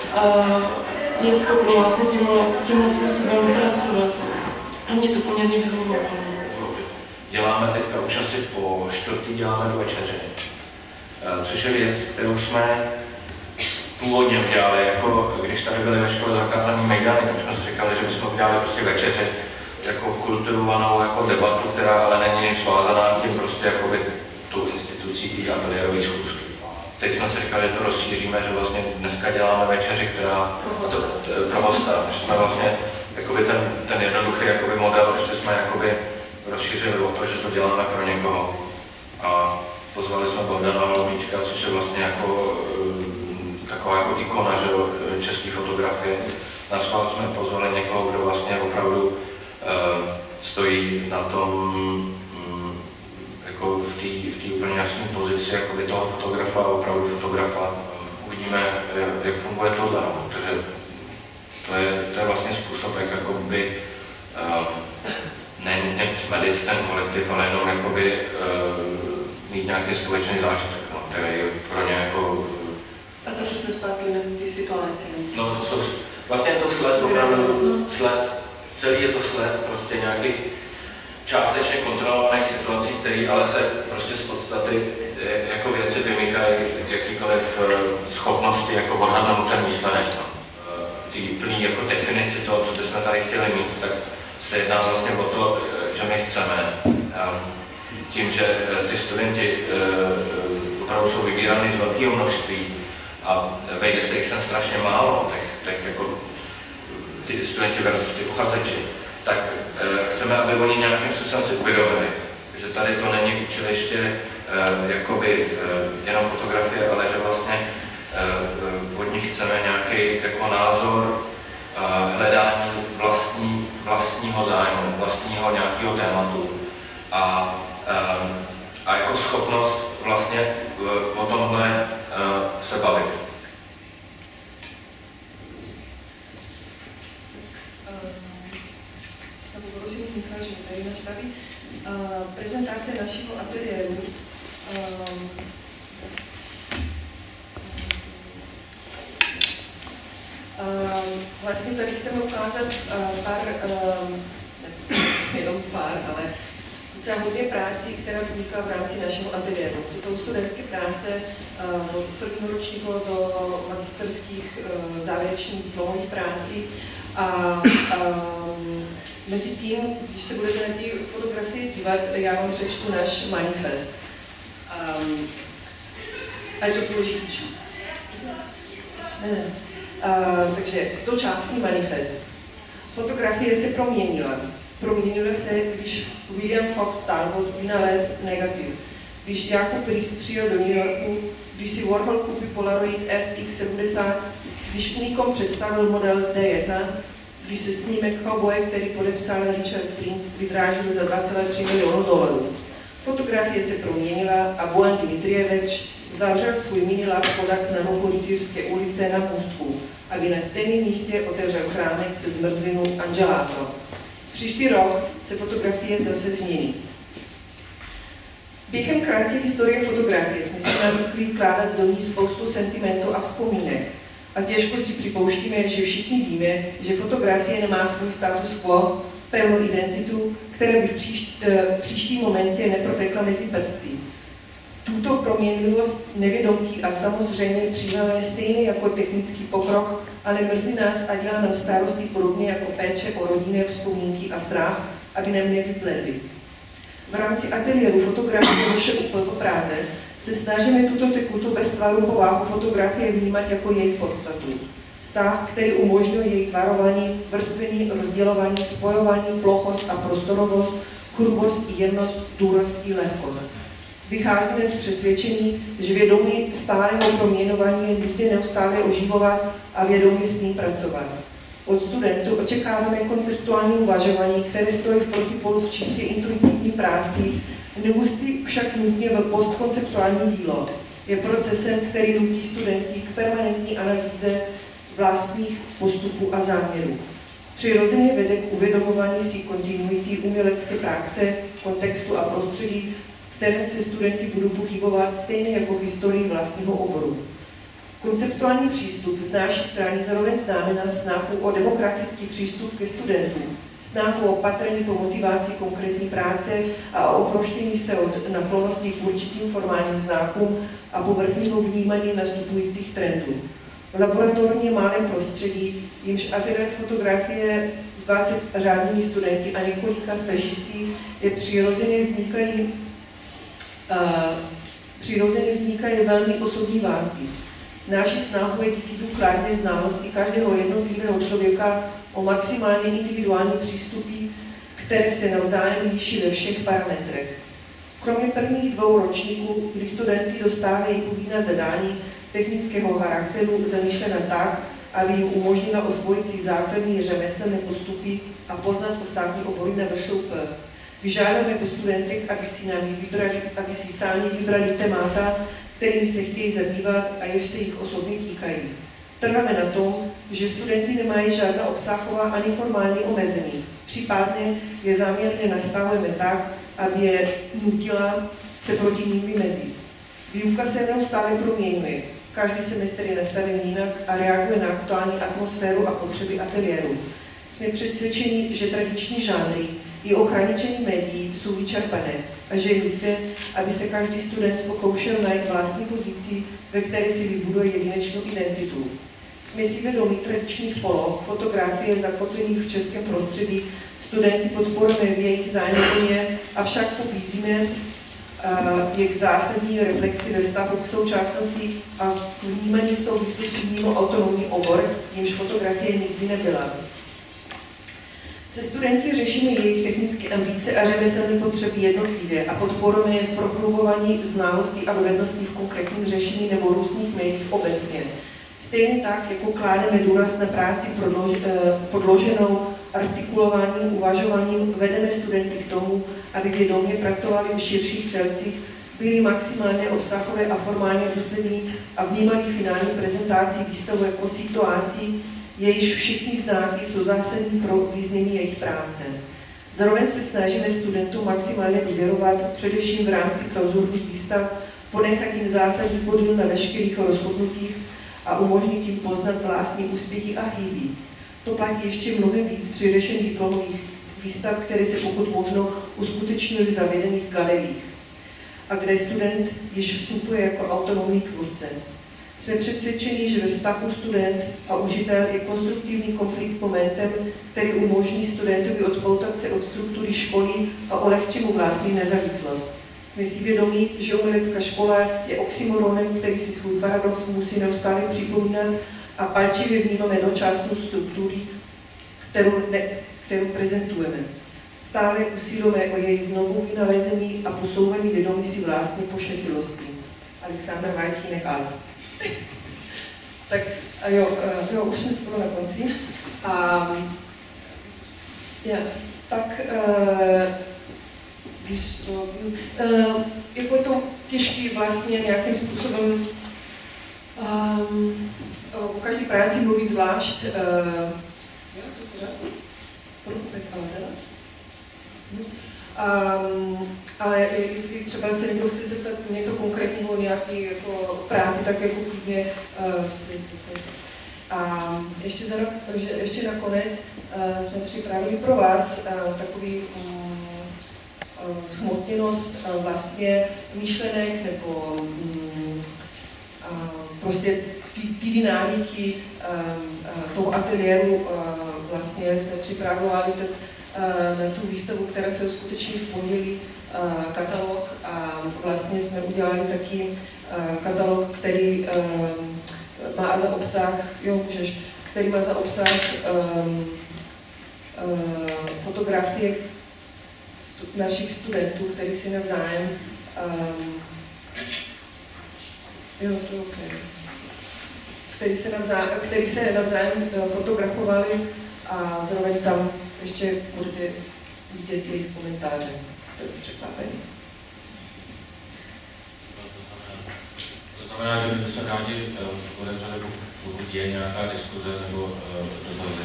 uh, je schopný vlastně tímhle, tímhle způsobem pracovat. A mě to poměrně vyhovovalo. Děláme teďka už asi po čtvrtý děláme do večeře, což je věc, kterou jsme původně udělali, jako když tady byly ve škole zakázaný mejdany, tak jsme si říkali, že bychom udělali prostě večeře jako kultivovanou jako debatu, která ale není svázaná tím prostě jakoby tou institucí té ateliérové schůzky. Teď jsme si říkali, že to rozšíříme, že vlastně dneska děláme večeři, která provosta, že jsme vlastně jakoby ten, ten jednoduchý jakoby model, že jsme jakoby rozšířili o to, že to děláme pro někoho. A pozvali jsme Bohdana Holomíčka, což je vlastně jako taková jako ikona, že české fotografie. Na schvál jsme pozvali někoho, kdo vlastně opravdu uh, stojí na tom um, jako v té v té úplně jasné pozici jakoby toho fotografa, opravdu fotografa. Uvidíme, jak funguje tohle, protože to je, to je vlastně způsob, jak jakoby uh, ne tmedit ten kolektiv, ale jenom jakoby uh, mít nějaký společný zážitek, no, který je pro ně jako... A zase jsme zpátky na ty situace. No to jsou, vlastně je to sled, opravdu sled, celý je to sled prostě nějakých částečně kontrolovaných situací, které ale se prostě z podstaty jako věci vymykají jakýkoliv schopnosti jako odhadnout ten výsledek. Ty plný jako definici toho, co bychom tady chtěli mít, tak se jedná vlastně o to, že my chceme tím, že ty studenti opravdu jsou vybírány z velkého množství a vejde se jich sem strašně málo, těch, těch jako ty studenti versus ty uchazeči, tak chceme, aby oni nějakým způsobem si uvědomili, že tady to není učiliště jakoby jenom fotografie, ale že vlastně od nich chceme nějaký jako názor, hledání vlastní, vlastního zájmu, vlastního nějakého tématu a, a jako schopnost vlastně o tomhle se bavit. Já poprosím Michala, že tady nastaví prezentace našeho ateliéru. Vlastně tady chceme ukázat pár, ne, jenom pár, ale docela hodně práci, která vzniká v rámci našeho ateliéru. Jsou to studentské práce od prvního ročníku do magisterských závěrečných diplomových prací. A, a mezi tím, když se budete na ty fotografii dívat, já vám přečtu náš manifest. Um, a je to důležitý číst. Ne, ne. Uh, takže dočasný manifest. Fotografie se proměnila. Proměnila se, když William Fox Talbot vynalez negativ. Když Jakub Ries přijel do New Yorku, když si Warhol koupil Polaroid S X sedmdesát, když Nikon představil model D jedna, když se snímek cowboye, který podepsal Richard Prince, vydražil za dva celé tři milionu dolarů. Fotografie se proměnila a Bojan Dmitrijevič zavřel svůj mini-lab Kodak na rohu Rytířské ulice na Můstku, aby na stejném místě otevřel chránek se zmrzlinou Angelato. Příští rok se fotografie zase změní. Během krátké historie fotografie jsme si navykli vkládat do ní spoustu sentimentů a vzpomínek. A těžko si připouštíme, že všichni víme, že fotografie nemá svůj status quo, pevnou identitu, která by v příští, příštím momentě neprotekla mezi prsty. Tuto proměnlivost nevědomky a samozřejmě přijímáme stejně jako technický pokrok, ale mrzí nás a dělá nám starosti podobně jako péče o rodinné vzpomínky a strach, aby nám nevypledly. V rámci ateliéru fotografie Duše Upl po Praze se snažíme tuto tekutou beztvarou povahu fotografie vnímat jako její podstatu. Stav, který umožňuje její tvarování, vrstvení, rozdělování, spojování, plochost a prostorovost, hrubost i jemnost, důraz i lehkost. Vycházíme z přesvědčení, že vědomí stálého proměňování je nutné neustále oživovat a vědomě s ním pracovat. Od studentů očekáváme konceptuální uvažování, které stojí v protipolu v čistě intuitivní práci, nemusí však nutně v postkonceptuální dílo. Je procesem, který nutí studenty k permanentní analýze vlastních postupů a záměrů. Přirozeně vede k uvědomování si kontinuity umělecké praxe, kontextu a prostředí, kterém se studenti budou pohybovat stejně jako v historii vlastního oboru. Konceptuální přístup z naší strany zároveň znamená snahu o demokratický přístup ke studentům, snahu o opatrení po motivaci konkrétní práce a o oproštění se od naklonosti k určitým formálním znakům a povrchního vnímání nastupujících trendů. V laboratorně malém prostředí, jimž ateliér fotografie s dvaceti řádnými studenty a několika stažisty, je přirozeně vznikají, uh, přirozeně vznikají velmi osobní vazby. Naší snahou je díky důkladné znalosti každého jednotlivého člověka o maximálně individuální přístupy, které se navzájem liší ve všech parametrech. Kromě prvních dvou ročníků, kdy studenti dostávají povinná zadání technického charakteru zamýšlená tak, aby jim umožnila osvojit si základní řemeslné postupy a poznat ostatní obory na V Š P. Vyžádáme po studentech, aby si, nám vybrali, aby si sami vybrali témata, kterými se chtějí zabývat a jež se jich osobně týkají. Trváme na tom, že studenti nemají žádná obsahová ani formální omezení. Případně je záměrně nastavujeme tak, aby je nutila se proti nim vymezit. Výuka se neustále proměňuje. Každý semestr je nastaven jinak a reaguje na aktuální atmosféru a potřeby ateliéru. Jsme přesvědčeni, že tradiční žánry i ochraničení médií jsou vyčerpané a že je nutné, aby se každý student pokoušel najít vlastní pozici, ve které si vybuduje jedinečnou identitu. Jsme si vědomi tradičních poloh, fotografie zakotvených v českém prostředí, studenty podporujeme v jejich zájmu, avšak pobízíme je k zásadní reflexi ve vztahu k současnosti a k vnímání souvislosti mimo autonomní obor, jimž fotografie nikdy nebyla. Se studenty řešíme jejich technické ambice a řemeslné potřeby jednotlivě a podporujeme je v prohlubování znalostí a dovedností v konkrétním řešení nebo různých médiích obecně. Stejně tak, jako kládeme důraz na práci podloženou artikulováním, uvažováním, vedeme studenty k tomu, aby vědomě pracovali v širších celcích, byli maximálně obsahové a formálně důslední a vnímali finální prezentaci výstavu jako situací, jejíž všichni znáky jsou zásadní pro významí jejich práce. Zároveň se snažíme studentům maximálně důvěrovat, především v rámci klauzurních výstav, ponechat jim zásadní podíl na veškerých rozhodnutích a umožnit jim poznat vlastní úspěchy a chyby. To platí ještě mnohem víc při řešení diplomových výstav, které se pokud možno uskutečňují v zavedených galeriích a kde student již vstupuje jako autonomní tvůrce. Jsme přesvědčeni, že ve vztahu student a učitel je konstruktivní konflikt momentem, který umožní studentovi odpoutat se od struktury školy a ulehčí mu vlastní nezávislost. Jsme si vědomí, že umělecká škola je oxymoronem, který si svůj paradox musí neustále připomínat a palčivě vnímáme dočasnou strukturu, kterou, ne, kterou prezentujeme. Stále usilujeme o její znovu vynalezení a posouvání vědomí si vlastní pošetilosti. Aleksandr Vajchínek, ale. Tak a jo, jo, už jsme skoro na konci. A ja, tak uh, když to, uh, jako je to těžké vlastně nějakým způsobem um, o každé práci mluvit zvlášť. Uh, Um, ale jestli třeba se někdo chce zeptat něco konkrétního o nějaké jako práci, tak jako klidně uh, si zeptat. A ještě, za, že ještě nakonec uh, jsme připravili pro vás uh, takový um, uh, schmotněnost uh, vlastně myšlenek nebo um, uh, prostě ty, ty dynamiky um, uh, toho ateliéru uh, vlastně jsme připravovali teď na tu výstavu, která se uskuteční v pondělí, katalog a vlastně jsme udělali taky katalog, který má za obsah, jo, můžeš, který má za obsah um, uh, fotografie stu, našich studentů, který si navzájem um, jo, to je okay. který se navzájem, který se navzájem fotografovali a zároveň tam ještě budete vidět jejich komentáře. To je překvapení. To znamená, že by se rádi otevřeli, pokud je nějaká diskuze nebo dotazy.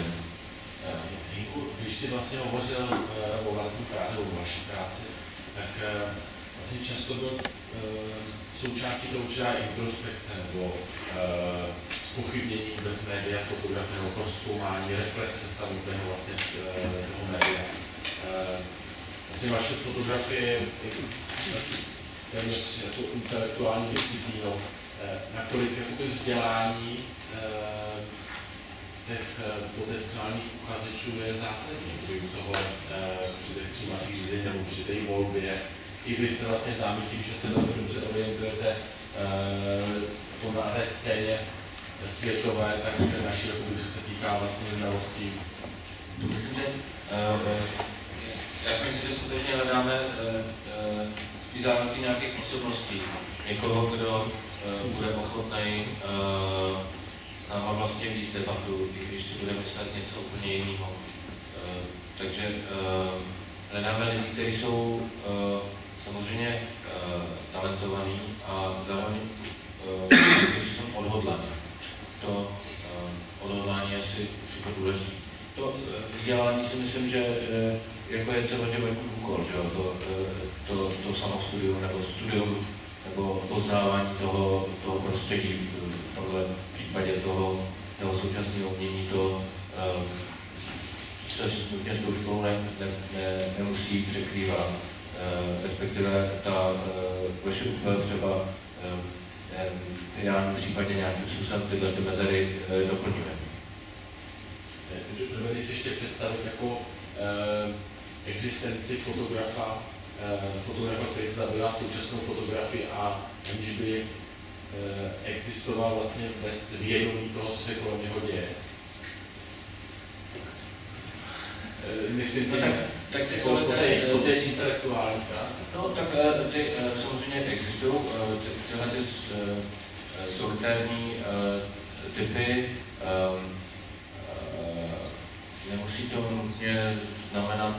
Hejku, když jsi vlastně hovořil o vlastní práci, o vaší práci, tak vlastně často byl uh, součástí toho určitá introspekce nebo uh, zpochybnění vůbec média, fotografie nebo prozkoumání, reflexe samotného vlastně uh, toho média. Uh, vlastně vaše fotografie je téměř jako intelektuální disciplínou. Uh, nakolik jakoby vzdělání uh, těch uh, potenciálních uchazečů je zásadní, kdyby u toho uh, při těch přijímacích řízení nebo při té volbě. I vy jste vlastně známí tím, že se velmi dobře orientujete uh, na té scéně světové, tak naší republiky, co se týká vlastně znalostí. Myslím, že uh, já si myslím, že skutečně hledáme uh, uh, záruky nějakých osobností. Někoho, kdo uh, bude ochotný uh, s náma vlastně víc debatu, i když si bude myslet něco úplně jiného. Uh, takže uh, hledáme lidi, kteří jsou uh, samozřejmě uh, talentovaní a zároveň uh, jsou odhodlaní. To uh, odhodlání je asi super důležité. To uh, vzdělání si myslím, že uh, jako je celoživotní úkol, že jo? To, uh, to, to samostudium nebo studium nebo poznávání toho, toho prostředí, v tomhle případě toho, toho současného umění, to uh, se nutně s tou školou ne, ne, ne, nemusí překrývat. Uh, respektive ta uh, vaše úkol třeba uh, v ideálním případě nějakým způsobem tyhle ty mezery uh, doplňuje. Dovedli si ještě představit jako uh, existenci fotografa, uh, fotografa, který se zabývá současnou fotografii a aniž by uh, existoval vlastně bez vědomí toho, co se kolem něho děje. Myslím, no, tak, tak ty jsou po té, po té intelektuální stránce. No, tak ty samozřejmě existují ty, tyhle ty solitérní typy. Nemusí to nutně znamenat,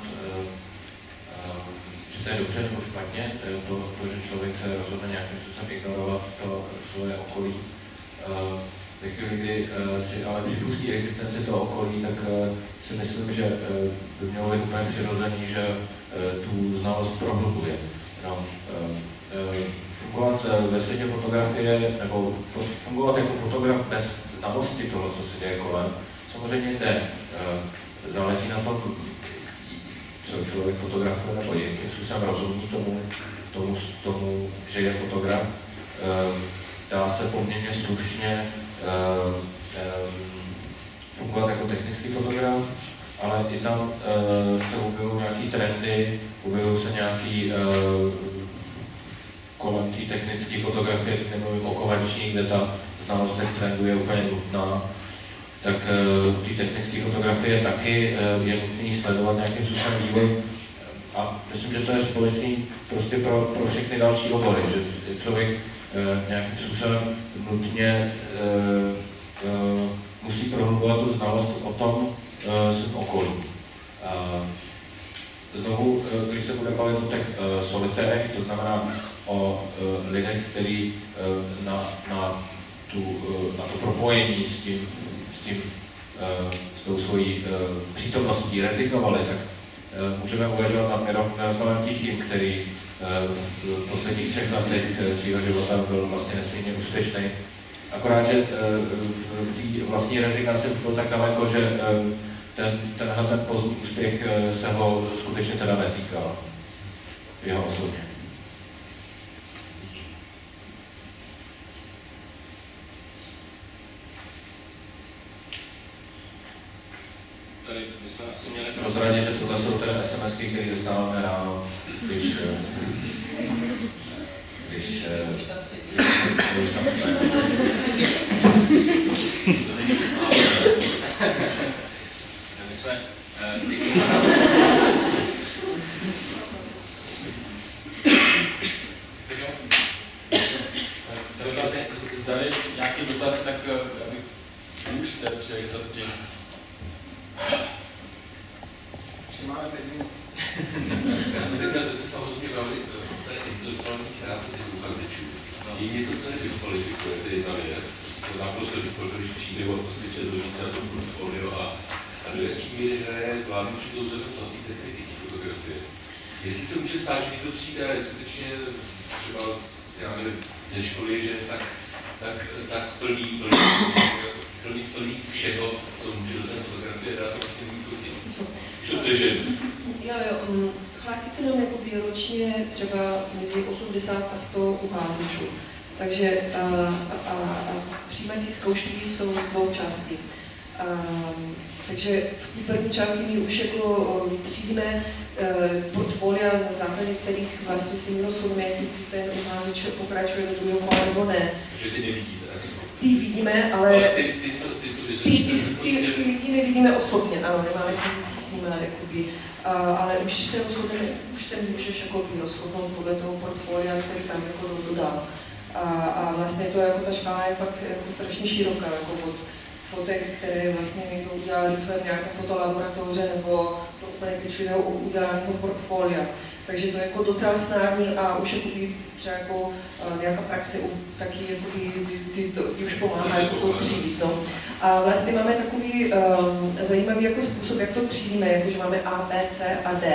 že to je dobře nebo špatně, to, to že člověk se rozhodne nějakým způsobem ignorovat to svoje okolí. Ve chvíli, kdy si ale připustí existenci toho okolí, tak si myslím, že by mělo být úplně přirozený, že tu znalost prohlubuje. No, fungovat ve světě fotografie, nebo fungovat jako fotograf bez znalosti toho, co se děje kolem, samozřejmě jde. Záleží na tom, co člověk fotografuje, nebo jakým způsobem rozumí tomu, tomu, tomu, že je fotograf. Dá se poměrně slušně uh, um, fungovat jako technický fotograf, ale i tam uh, se objevují nějaké trendy, objevují se nějaké uh, kolem té technické fotografie, nemluvím o komerční, kde ta znalost těch trendů je úplně nutná, tak uh, té technické fotografie taky uh, je nutný sledovat nějakým způsobem vývoj. A myslím, že to je společný prostě pro, pro všechny další obory, že člověk Uh, nějakým způsobem nutně uh, uh, musí prohlubovat tu znalost o tom uh, svém okolí. Uh, znovu, uh, když se bude bavit o těch uh, solitérech, to znamená o uh, lidech, kteří uh, na, na, tu, uh, na to propojení s tím, s, tím, uh, s tou svojí uh, přítomností rezignovali, tak uh, můžeme uvažovat nad Miroslavem Tichým, který v posledních třech letech svého života byl vlastně nesmírně úspěšný. Akorát, že v té vlastní rezignaci už byl tak daleko, že ten, tenhle ten pozdní úspěch se ho skutečně teda netýkal. Jeho osobně. Tady bychom asi měli prozradit, že tohle jsou teda SMSky, které dostáváme ráno, když když už tam se už tam jsme zdali nějaký dotaz, tak abych využít té příležitosti. Ještě máme pět minut. Já jsem si říkal, že jste samozřejmě bavili v té intelektuální stránce těch uchazečů. Je něco, co je diskvalifikuje, to je jedna věc. To naprosto diskvalifikuje, když přijde o prostě předložit celé to portfolio a, a do jaký míry hraje zvládnutí toho řada svatý techniky fotografie. jestli se může stát, že někdo přijde a je skutečně třeba z, já nevím, ze školy, že tak, tak, tak plný, plný, plný, plný všeho, co může do té fotografie dát, vlastně mít později. Protože... Jo, jo, hlásí se nám jako ročně třeba mezi osmdesát a sto ucházečů. Takže a, a, a přijímající zkoušky jsou z dvou částí. A, takže v té první části my už jako třídíme portfolia, na základě kterých vlastně si rozhodneme, jestli ten uchazeč pokračuje do druhého kola nebo ne. Takže ty nevidíte? Ty vidíme, ale, ale ty, ty, co, ty, co ty, ty, ty, ty, ty lidi nevidíme osobně, ano, nemáme fyzicky s nimi, jakoby, a, ale už se rozhodneme, už se můžeš jakoby rozhodnout podle toho portfolia, který tam jako dodal. A, a vlastně to jako ta škála je fakt jako strašně široká, jako od fotek, které vlastně někdo udělal rychle v nějaké fotolaboratoře nebo to úplně pečlivého udělaného portfolia. Takže to je jako docela snadný a už jakoby, třeba jako uh, nějaká praxe taky jakoby, ty, ty, ty už pomáhá jako to třídit. No. A vlastně máme takový um, zajímavý jako způsob, jak to třídíme, jakože máme A, B, C a D.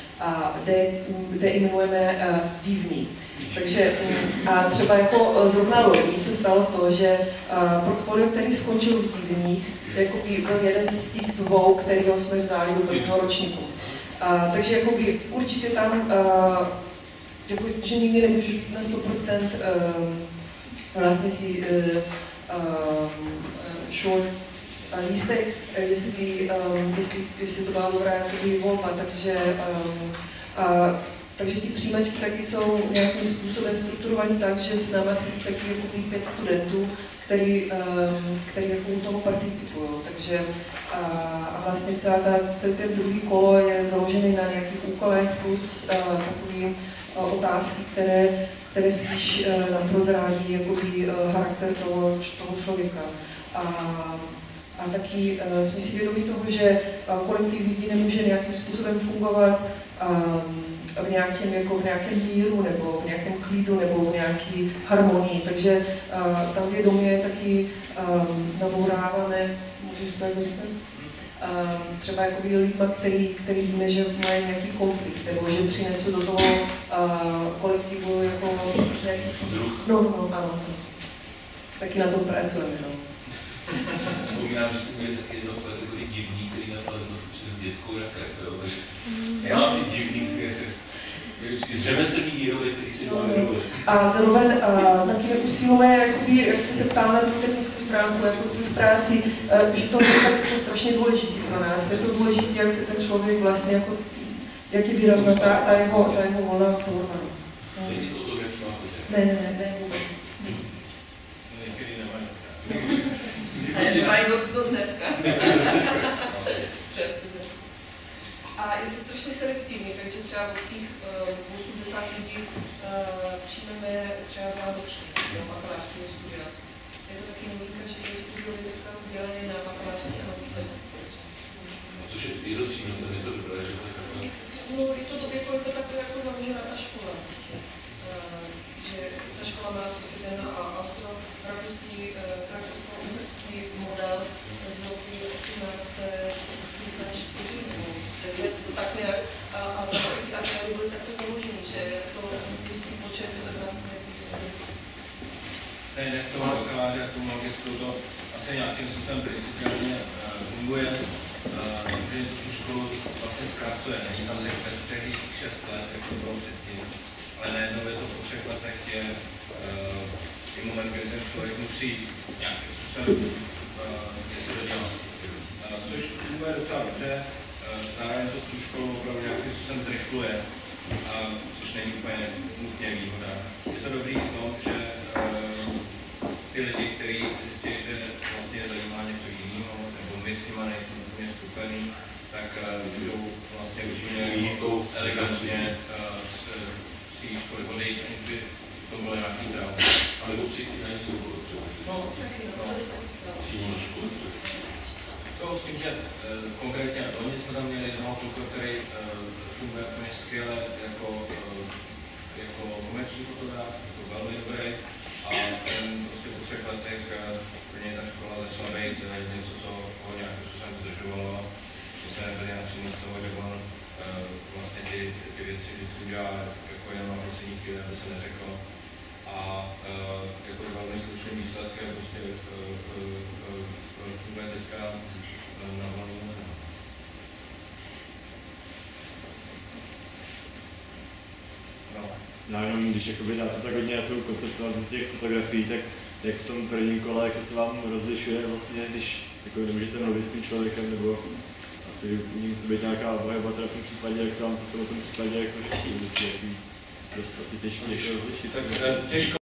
A D, D jmenujeme uh, divný. Takže a třeba jako zrovna loni se stalo to, že uh, portfolio, který skončil v divných, jako byl jeden z těch dvou, kterého jsme vzali do prvního ročníku. Uh, takže jakoby, určitě tam, uh, jako, že nikdy nemůžu na sto procent uh, vlastně si uh, uh, šel jistý, jestli, um, jestli, jestli to byla dobrá jakoby, volba, takže um, uh, takže ty přijímačky taky jsou nějakým způsobem strukturované tak, že s náma sedí taky jakoby pět studentů, který, um, který jako u toho participují. Takže a, a vlastně celá ta, celý ten druhý kolo je založený na nějakých úkolech plus uh, takové uh, otázky, které, které spíš uh, nám prozrádí jakoby, uh, charakter toho, toho člověka. A, a taky uh, jsme si vědomí toho, že uh, kolektiv lidí nemůže nějakým způsobem fungovat um, v nějakém, jako v nějakém míru, nebo v nějakém klidu, nebo v nějaké harmonii. Takže uh, tam vědomě taky um, nabouráváme, můžeš to jako říkat? Um, třeba jakoby lidma, který, který víme, že mají nějaký konflikt, nebo že přinesou do toho uh, kolektivu jako nějaký... No, no, ano, ano. Taky na tom pracujeme, no. Vzpomínám, že jsme měli taky jedno takový divný, který napadl přes dětskou rakev, jo, takže znám ty divný, z řemeslný výroby, který si máme robot. A zároveň uh, taky usilujeme, jakoby, jak jste se ptali na tu technickou stránku, jako v práci, uh, že to je tak strašně důležité pro nás. Je to důležité, jak se ten člověk vlastně, jako, jak je výrazná ta, ta jeho, ta jeho volná tvorba. Není to o tom, jaký má fotek? Ne, ne, ne, ne, vůbec. Někdy nemají. Ne, nemají do, do dneska. A je to strašně selektivní, takže třeba od těch uh, osmdesát lidí uh, přijmeme třeba dva ročník do bakalářského studia. Je to taky novinka, že je studium je teďka vzdělané na bakalářské a magisterské. Což je, je to přínos, je to dobré, že to je takové? No, je to, jako, je to takové jako založená ta škola, vlastně. Uh, že ta škola má prostě ten austro-rakouský, uh, rakousko-uherský model z roku osmnáct osmdesát čtyři. Takhle, a, a vlastně ty aktéry byly takhle založený, že to myslím počet vlastně studentů. Ne, ne, to má bakaláře a tomu magistru to asi nějakým způsobem principiálně uh, funguje, uh, že tu školu vlastně zkracuje, není tam těch přehých šest let, jak se bylo předtím, ale najednou je to po třech letech je uh, i moment, kdy ten člověk musí nějakým způsobem uh, něco dodělat, uh, což funguje docela dobře. Zároveň to tu školu opravdu nějakým způsobem zrychluje, a, což není úplně nutně výhoda. Je to dobrý v tom, že uh, ty lidi, kteří zjistí, že vlastně zajímá něco jiného, nebo my s nimi nejsme úplně spokojení, tak uh, můžou vlastně určitě elegantně uh, z, z té školy odejít, aniž by to bylo nějaký právo. Ale určitě není důvod třeba. No, taky, no, to se taky stalo. Přímo na školu. To s tím, že uh, konkrétně loni jsme tam měli jednoho kluka, který uh, funguje úplně skvěle jako, uh, jako komerční fotograf, jako velmi dobrý, a ten prostě po třech letech uh, pro něj ta škola začala být uh, něco, co ho nějakým způsobem zdržovalo, že jsme nebyli nadšení z toho, že on vlastně ty, ty věci vždycky udělá jako jenom na poslední chvíli, aby se neřeklo. A jako s velmi slušným výsledkem prostě funguje teďka na hlavní noze. No, no jenom když jakoby dáte tak hodně na tu konceptualitu těch fotografií, tak jak v tom prvním kole, jako se vám rozlišuje vlastně, když jako nemůžete mluvit s tím člověkem, nebo asi u ní musí být nějaká obhajoba teda v tom případě, jak se vám v tom případě jako řeší, dost asi těžko rozlišit. Tak těžko.